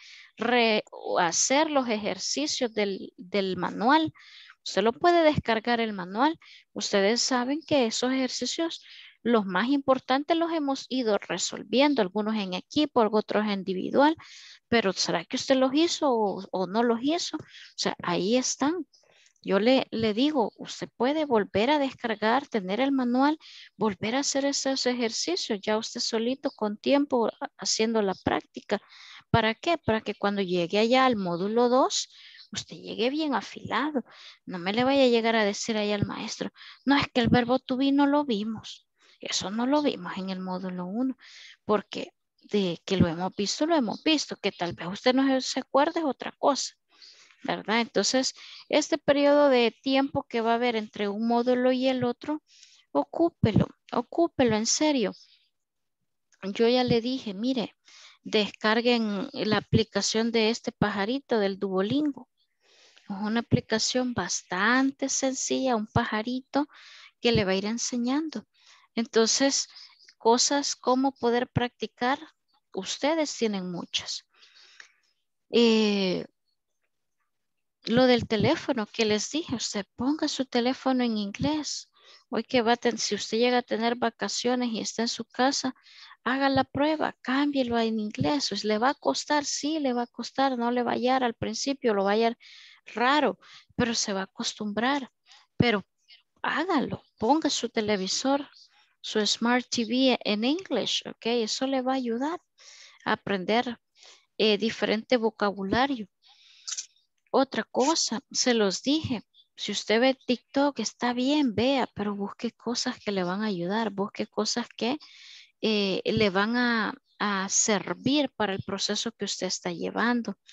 hacer los ejercicios del, del manual. Usted lo puede descargar el manual. Ustedes saben que esos ejercicios, los más importantes los hemos ido resolviendo, algunos en equipo, otros en individual, pero ¿será que usted los hizo o, o no los hizo? O sea, ahí están. Yo le, le digo, usted puede volver a descargar, tener el manual, volver a hacer esos ejercicios, ya usted solito con tiempo haciendo la práctica. ¿Para qué? Para que cuando llegue allá al módulo dos, usted llegue bien afilado. No me le vaya a llegar a decir ahí al maestro, no, es que el verbo to be no lo vimos. Eso no lo vimos en el módulo uno, porque de que lo hemos visto, lo hemos visto. Que tal vez usted no se acuerde es otra cosa, ¿verdad? Entonces, este periodo de tiempo que va a haber entre un módulo y el otro, ocúpelo, ocúpelo en serio. Yo ya le dije, mire, descarguen la aplicación de este pajarito del Duolingo. Es una aplicación bastante sencilla, un pajarito que le va a ir enseñando. Entonces, cosas como poder practicar, ustedes tienen muchas. Eh, lo del teléfono que les dije, usted ponga su teléfono en inglés. Hoy que va a tener, si usted llega a tener vacaciones y está en su casa, haga la prueba, cámbielo en inglés. Pues, ¿le va a costar? Sí, le va a costar, no le va a hallar al principio, lo va a hallar raro, pero se va a acostumbrar. Pero hágalo, ponga su televisor, su Smart T V en inglés, ¿ok? Eso le va a ayudar a aprender eh, diferente vocabulario. Otra cosa, se los dije, si usted ve TikTok, está bien, vea, pero busque cosas que le van a ayudar, busque cosas que eh, le van a, a servir para el proceso que usted está llevando.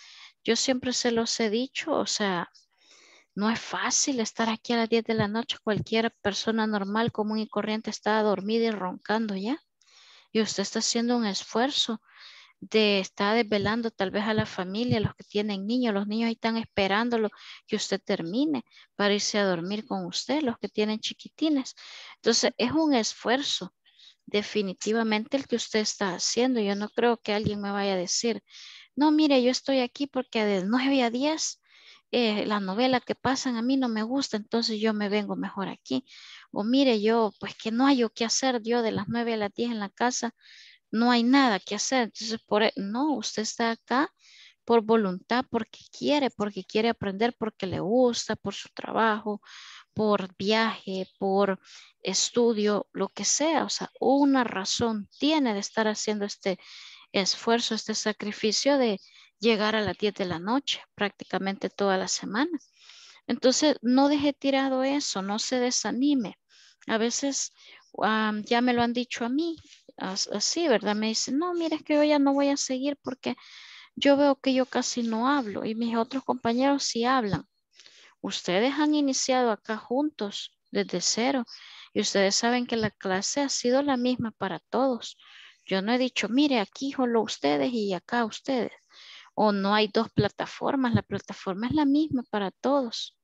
Yo siempre se los he dicho, o sea, no es fácil estar aquí a las diez de la noche. Cualquier persona normal, común y corriente está dormida y roncando ya. Y usted está haciendo un esfuerzo de estar desvelando tal vez a la familia, los que tienen niños. Los niños ahí están esperando lo que usted termine para irse a dormir con usted, los que tienen chiquitines. Entonces, es un esfuerzo definitivamente el que usted está haciendo. Yo no creo que alguien me vaya a decir, no, mire, yo estoy aquí porque de nueve a diez eh, la novela que pasan a mí no me gusta, entonces yo me vengo mejor aquí. O mire, yo, pues que no hay yo qué hacer, yo de las nueve a las diez en la casa, no hay nada que hacer. Entonces, por, e- no, usted está acá por voluntad, porque quiere, porque quiere aprender, porque le gusta, por su trabajo, por viaje, por estudio, lo que sea. O sea, una razón tiene de estar haciendo este esfuerzo, este sacrificio de llegar a las diez de la noche, prácticamente toda la semana. Entonces, no deje tirado eso, no se desanime. A veces um, ya me lo han dicho a mí, as- así, ¿verdad? Me dicen, no, mira, es que yo ya no voy a seguir porque yo veo que yo casi no hablo y mis otros compañeros sí hablan. Ustedes han iniciado acá juntos desde cero y ustedes saben que la clase ha sido la misma para todos. Yo no he dicho, mire, aquí solo ustedes y acá ustedes. O no hay dos plataformas, la plataforma es la misma para todos.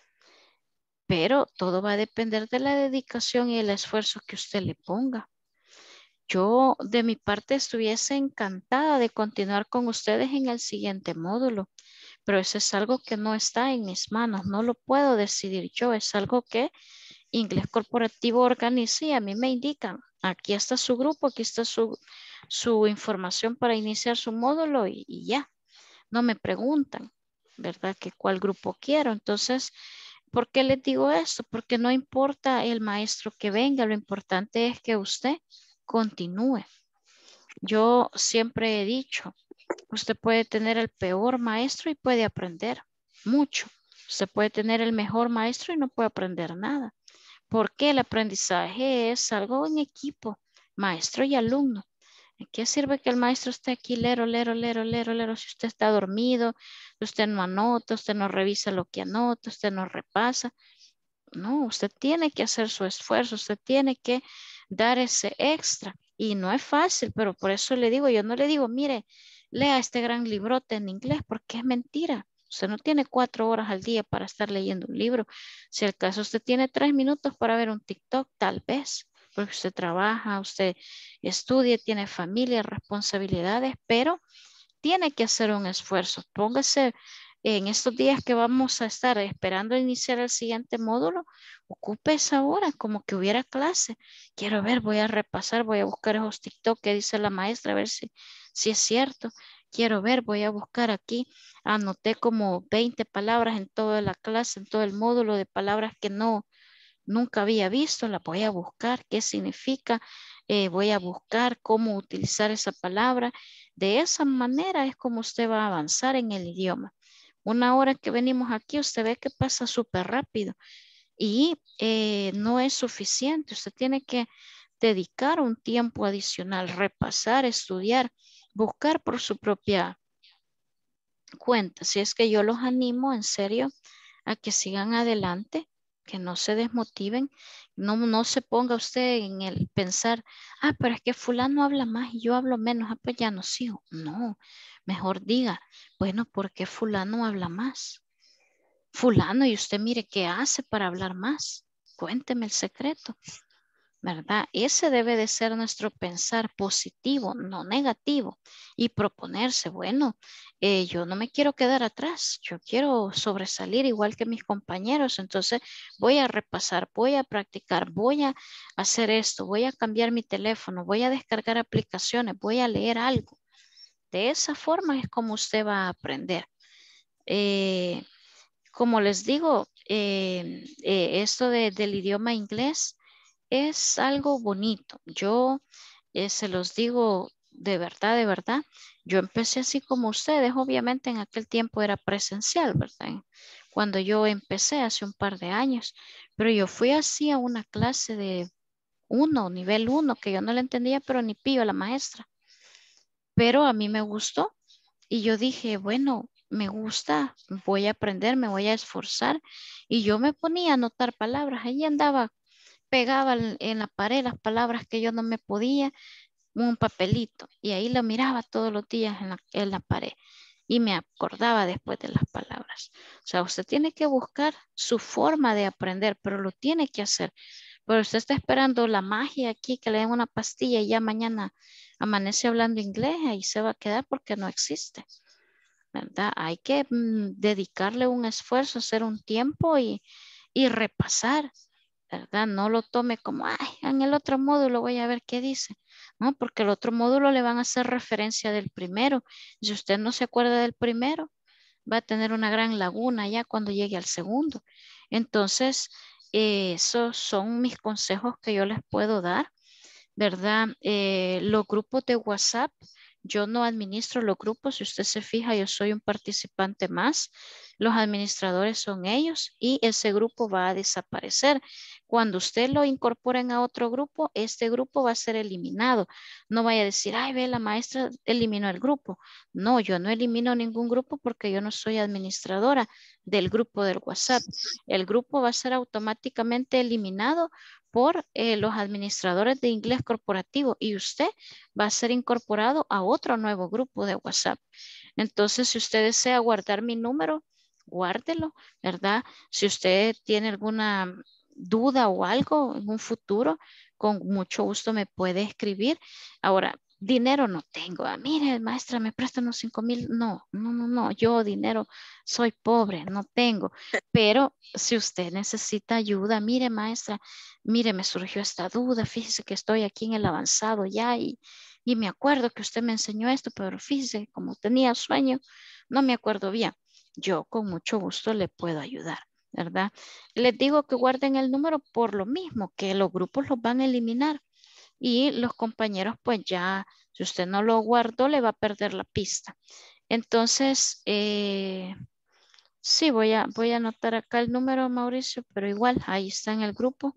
Pero todo va a depender de la dedicación y el esfuerzo que usted le ponga. Yo de mi parte estuviese encantada de continuar con ustedes en el siguiente módulo, pero eso es algo que no está en mis manos, no lo puedo decidir yo, es algo que Inglés Corporativo organiza y a mí me indican, aquí está su grupo, aquí está su, su información para iniciar su módulo y, y ya, no me preguntan, ¿verdad? Que cuál grupo quiero. Entonces, ¿por qué les digo esto? Porque no importa el maestro que venga, lo importante es que usted continúe. Yo siempre he dicho, usted puede tener el peor maestro y puede aprender mucho. Usted puede tener el mejor maestro y no puede aprender nada. Porque el aprendizaje es algo en equipo, maestro y alumno. ¿De qué sirve que el maestro esté aquí lero, lero, lero, lero, lero? Si usted está dormido, usted no anota, usted no revisa lo que anota, usted no repasa. No, usted tiene que hacer su esfuerzo, usted tiene que dar ese extra. Y no es fácil, pero por eso le digo, yo no le digo, mire, lea este gran librote en inglés, porque es mentira. Usted no tiene cuatro horas al día para estar leyendo un libro. Si al caso usted tiene tres minutos para ver un TikTok, tal vez, porque usted trabaja, usted estudia, tiene familia, responsabilidades, pero tiene que hacer un esfuerzo. Póngase en estos días que vamos a estar esperando iniciar el siguiente módulo, ocupe esa hora como que hubiera clase. Quiero ver, voy a repasar, voy a buscar esos TikTok que dice la maestra, a ver si, si es cierto. Quiero ver, voy a buscar aquí. Anoté como veinte palabras en toda la clase, en todo el módulo de palabras que no, nunca había visto, la voy a buscar, qué significa, eh, voy a buscar cómo utilizar esa palabra. De esa manera es como usted va a avanzar en el idioma. Una hora que venimos aquí, usted ve que pasa súper rápido y eh, no es suficiente. Usted tiene que dedicar un tiempo adicional, repasar, estudiar, buscar por su propia cuenta. Si es que yo los animo en serio a que sigan adelante, que no se desmotiven, no, no se ponga usted en el pensar, ah, pero es que fulano habla más y yo hablo menos, ah, pues ya no sigo. No, mejor diga, bueno, ¿por qué fulano habla más? Fulano, y usted mire qué hace para hablar más. Cuénteme el secreto. ¿Verdad? Ese debe de ser nuestro pensar positivo, no negativo, y proponerse, bueno, eh, yo no me quiero quedar atrás, yo quiero sobresalir igual que mis compañeros, entonces voy a repasar, voy a practicar, voy a hacer esto, voy a cambiar mi teléfono, voy a descargar aplicaciones, voy a leer algo. De esa forma es como usted va a aprender. Eh, como les digo, eh, eh, esto de, del idioma inglés, es algo bonito. Yo eh, se los digo de verdad, de verdad. Yo empecé así como ustedes. Obviamente en aquel tiempo era presencial, ¿verdad? Cuando yo empecé hace un par de años. Pero yo fui así a una clase de uno, nivel uno, que yo no le entendía, pero ni pío a la maestra. Pero a mí me gustó. Y yo dije, bueno, me gusta, voy a aprender, me voy a esforzar. Y yo me ponía a anotar palabras, ahí andaba, pegaba en en la pared las palabras que yo no me podía, un papelito, y ahí lo miraba todos los días en la, en la pared y me acordaba después de las palabras. O sea, usted tiene que buscar su forma de aprender, pero lo tiene que hacer. Pero usted está esperando la magia aquí, que le den una pastilla y ya mañana amanece hablando inglés y se va a quedar porque no existe, ¿verdad? Hay que mm, dedicarle un esfuerzo, hacer un tiempo y, y repasar, ¿verdad? No lo tome como, ay, en el otro módulo voy a ver qué dice. No, porque el otro módulo le van a hacer referencia del primero. Si usted no se acuerda del primero, va a tener una gran laguna ya cuando llegue al segundo. Entonces, eh, esos son mis consejos que yo les puedo dar, ¿verdad? Eh, los grupos de WhatsApp, yo no administro los grupos. Si usted se fija, yo soy un participante más. Los administradores son ellos y ese grupo va a desaparecer. Cuando usted lo incorporen a otro grupo, este grupo va a ser eliminado. No vaya a decir, ay, ve, la maestra eliminó el grupo. No, yo no elimino ningún grupo porque yo no soy administradora del grupo del WhatsApp. El grupo va a ser automáticamente eliminado por eh, los administradores de inglés corporativo y usted va a ser incorporado a otro nuevo grupo de WhatsApp. Entonces, si usted desea guardar mi número, guárdelo, ¿verdad? Si usted tiene alguna duda o algo en un futuro, con mucho gusto me puede escribir. Ahora, dinero no tengo. Ah, mire, maestra, me prestan unos cinco mil. No, no, no, no. Yo dinero soy pobre, no tengo. Pero si usted necesita ayuda, mire, maestra, mire, me surgió esta duda. Fíjese que estoy aquí en el avanzado ya y, y me acuerdo que usted me enseñó esto, pero fíjese, como tenía sueño, no me acuerdo bien. Yo con mucho gusto le puedo ayudar, ¿verdad? Les digo que guarden el número por lo mismo, que los grupos los van a eliminar y los compañeros pues ya, si usted no lo guardó, le va a perder la pista. Entonces, eh, sí, voy a, voy a anotar acá el número, Mauricio, pero igual, ahí está en el grupo.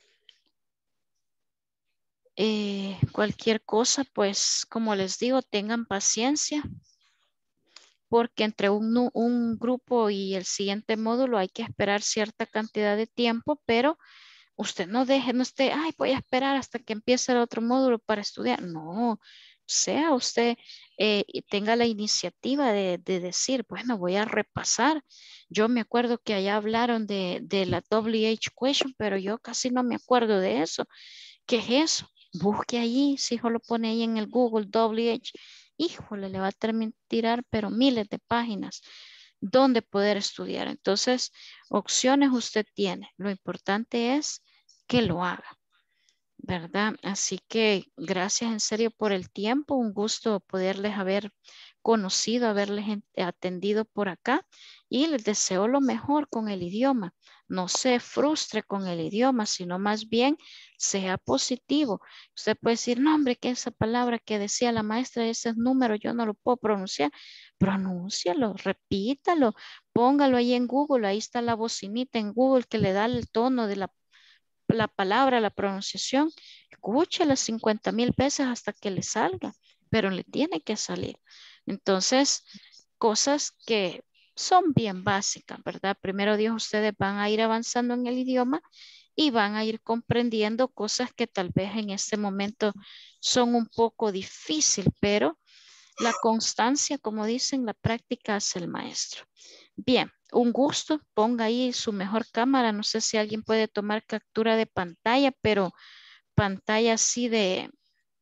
Eh, cualquier cosa, pues, como les digo, tengan paciencia, porque entre un, un grupo y el siguiente módulo hay que esperar cierta cantidad de tiempo, pero usted no deje, no esté, ay, voy a esperar hasta que empiece el otro módulo para estudiar. No, sea usted, eh, y tenga la iniciativa de, de decir, bueno, voy a repasar. Yo me acuerdo que allá hablaron de, de la W H question, pero yo casi no me acuerdo de eso. ¿Qué es eso? Busque allí, si hijo lo pone ahí en el Google W H, híjole, le va a terminar tirar, pero miles de páginas donde poder estudiar. Entonces, opciones usted tiene. Lo importante es que lo haga, ¿verdad? Así que gracias en serio por el tiempo. Un gusto poderles haber conocido, haberles atendido por acá y les deseo lo mejor con el idioma. No se frustre con el idioma, sino más bien sea positivo. Usted puede decir, no, hombre, que esa palabra que decía la maestra, ese número, yo no lo puedo pronunciar. Pronúncialo, repítalo, póngalo ahí en Google. Ahí está la bocinita en Google que le da el tono de la la palabra, la pronunciación, escúchela cincuenta mil veces hasta que le salga, pero le tiene que salir. Entonces, cosas que son bien básicas, ¿verdad? Primero Dios, ustedes van a ir avanzando en el idioma y van a ir comprendiendo cosas que tal vez en este momento son un poco difícil, pero la constancia, como dicen, la práctica hace el maestro. Bien, un gusto. Ponga ahí su mejor cámara. No sé si alguien puede tomar captura de pantalla, pero pantalla así de,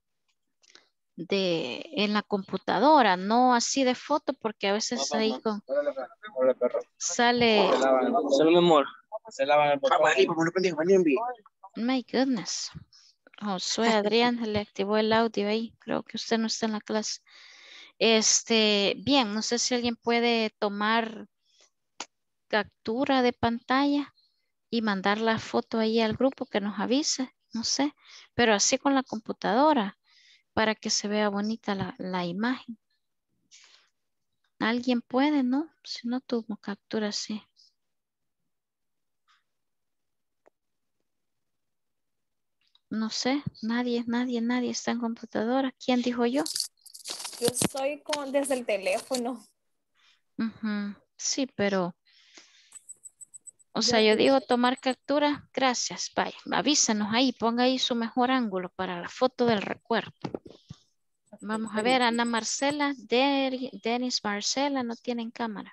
de en la computadora, no así de foto, porque a veces ahí con, sale. Solo mi amor. Se lavan el botón. My goodness. Josué Adrián le activó el audio ahí. Creo que usted no está en la clase. Este, bien, no sé si alguien puede tomar captura de pantalla y mandar la foto ahí al grupo que nos avise, no sé, pero así con la computadora para que se vea bonita la, la imagen. ¿Alguien puede, no? Si no tuvo captura, sí. No sé, nadie, nadie, nadie está en computadora. ¿Quién dijo yo? Yo estoy con, desde el teléfono. Ujú. Sí, pero, o sea, yo digo tomar captura. Gracias. Vaya, avísenos ahí, ponga ahí su mejor ángulo para la foto del recuerdo. Vamos a ver, Ana Marcela, Der- Denis Marcela no tienen cámara.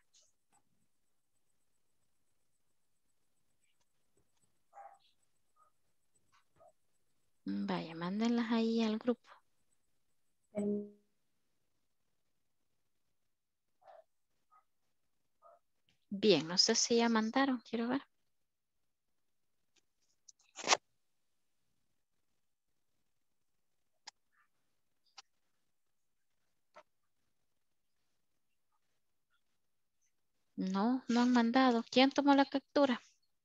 Vaya, mándenlas ahí al grupo. Bien, no sé si ya mandaron, quiero ver. No, no han mandado. ¿Quién tomó la captura?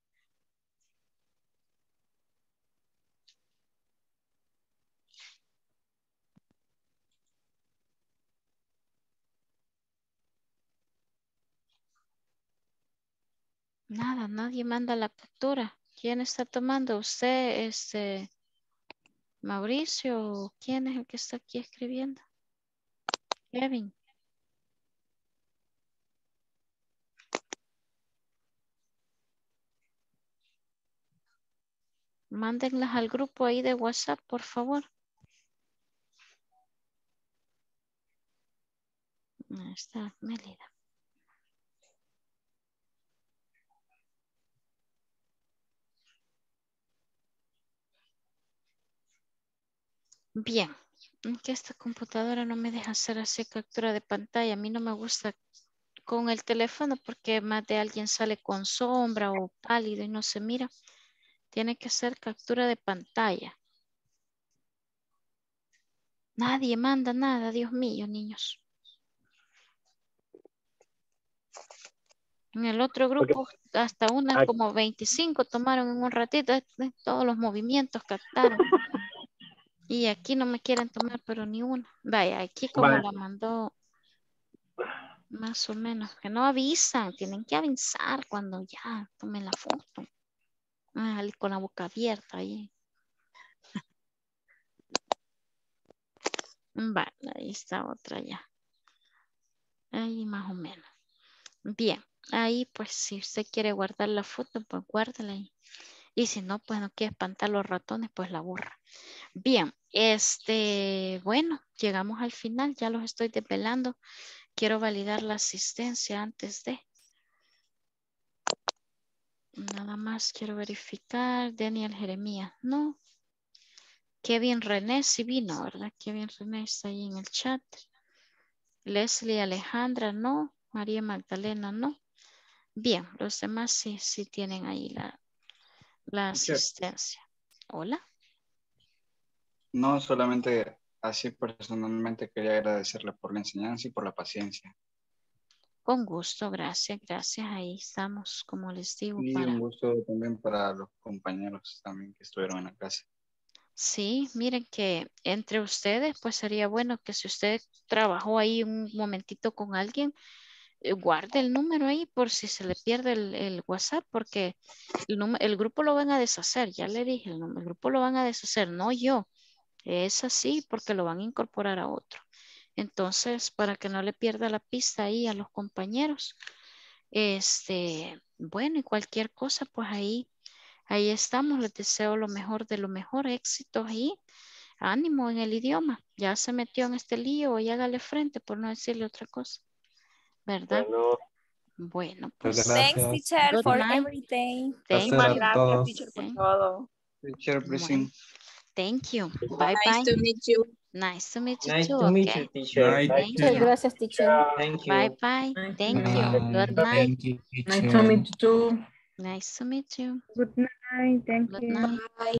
Nada, nadie manda la captura. ¿Quién está tomando? ¿Usted, este, Mauricio? ¿Quién es el que está aquí escribiendo? Kevin. Mándenlas al grupo ahí de WhatsApp, por favor. Ahí está, Mélida. Bien, que esta computadora no me deja hacer así captura de pantalla. A mí no me gusta con el teléfono porque más de alguien sale con sombra o pálido y no se mira. Tiene que ser captura de pantalla. Nadie manda nada, Dios mío, niños. En el otro grupo, hasta una como veinticinco tomaron en un ratito, todos los movimientos captaron. Y aquí no me quieren tomar, pero ni una. Vaya, aquí como Vale. la mandó, más o menos, que no avisan, tienen que avisar cuando ya tomen la foto. Ah, con la boca abierta ahí. Vale, ahí está otra ya. Ahí más o menos. Bien, ahí pues si usted quiere guardar la foto, pues guárdala ahí. Y si no, pues no quiere espantar los ratones, pues la borra. Bien, este, bueno, llegamos al final, ya los estoy desvelando. Quiero validar la asistencia antes de. Nada más quiero verificar. Daniel Jeremías, no. Kevin René sí vino, ¿verdad? Kevin René está ahí en el chat. Leslie Alejandra, no. María Magdalena, no. Bien, los demás sí, sí tienen ahí la, la asistencia. Hola. No, solamente así personalmente quería agradecerle por la enseñanza y por la paciencia. Con gusto, gracias, gracias. Ahí estamos, como les digo, Y para... un gusto también para los compañeros también que estuvieron en la clase. Sí, miren que entre ustedes, pues sería bueno que si usted trabajó ahí un momentito con alguien, eh, guarde el número ahí por si se le pierde el, el WhatsApp, porque el, número, el grupo lo van a deshacer, ya le dije, el, el grupo lo van a deshacer, no yo. Es así porque lo van a incorporar a otro. Entonces, para que no le pierda la pista ahí a los compañeros, este, bueno, y cualquier cosa, pues ahí, ahí estamos. Les deseo lo mejor de lo mejor, éxitos y ánimo en el idioma. Ya se metió en este lío y hágale frente por no decirle otra cosa, ¿verdad? Bueno, bueno Muchas pues. Thanks, gracias. teacher, Good for night. everything. Thank Gracias a you. todos. Teacher, por todo. Teacher, Bueno, present. thank you. Bye Nice bye. to meet you. Nice to meet you Nice too, to meet you, okay? teacher. Night. Thank Muchas you. gracias, teacher. Thank Bye you. bye. Nice to Thank meet you. you. Good Bye. night. Thank you, Nice to teacher. meet you too. Nice to meet you. Good night. Thank Good you. night. Bye.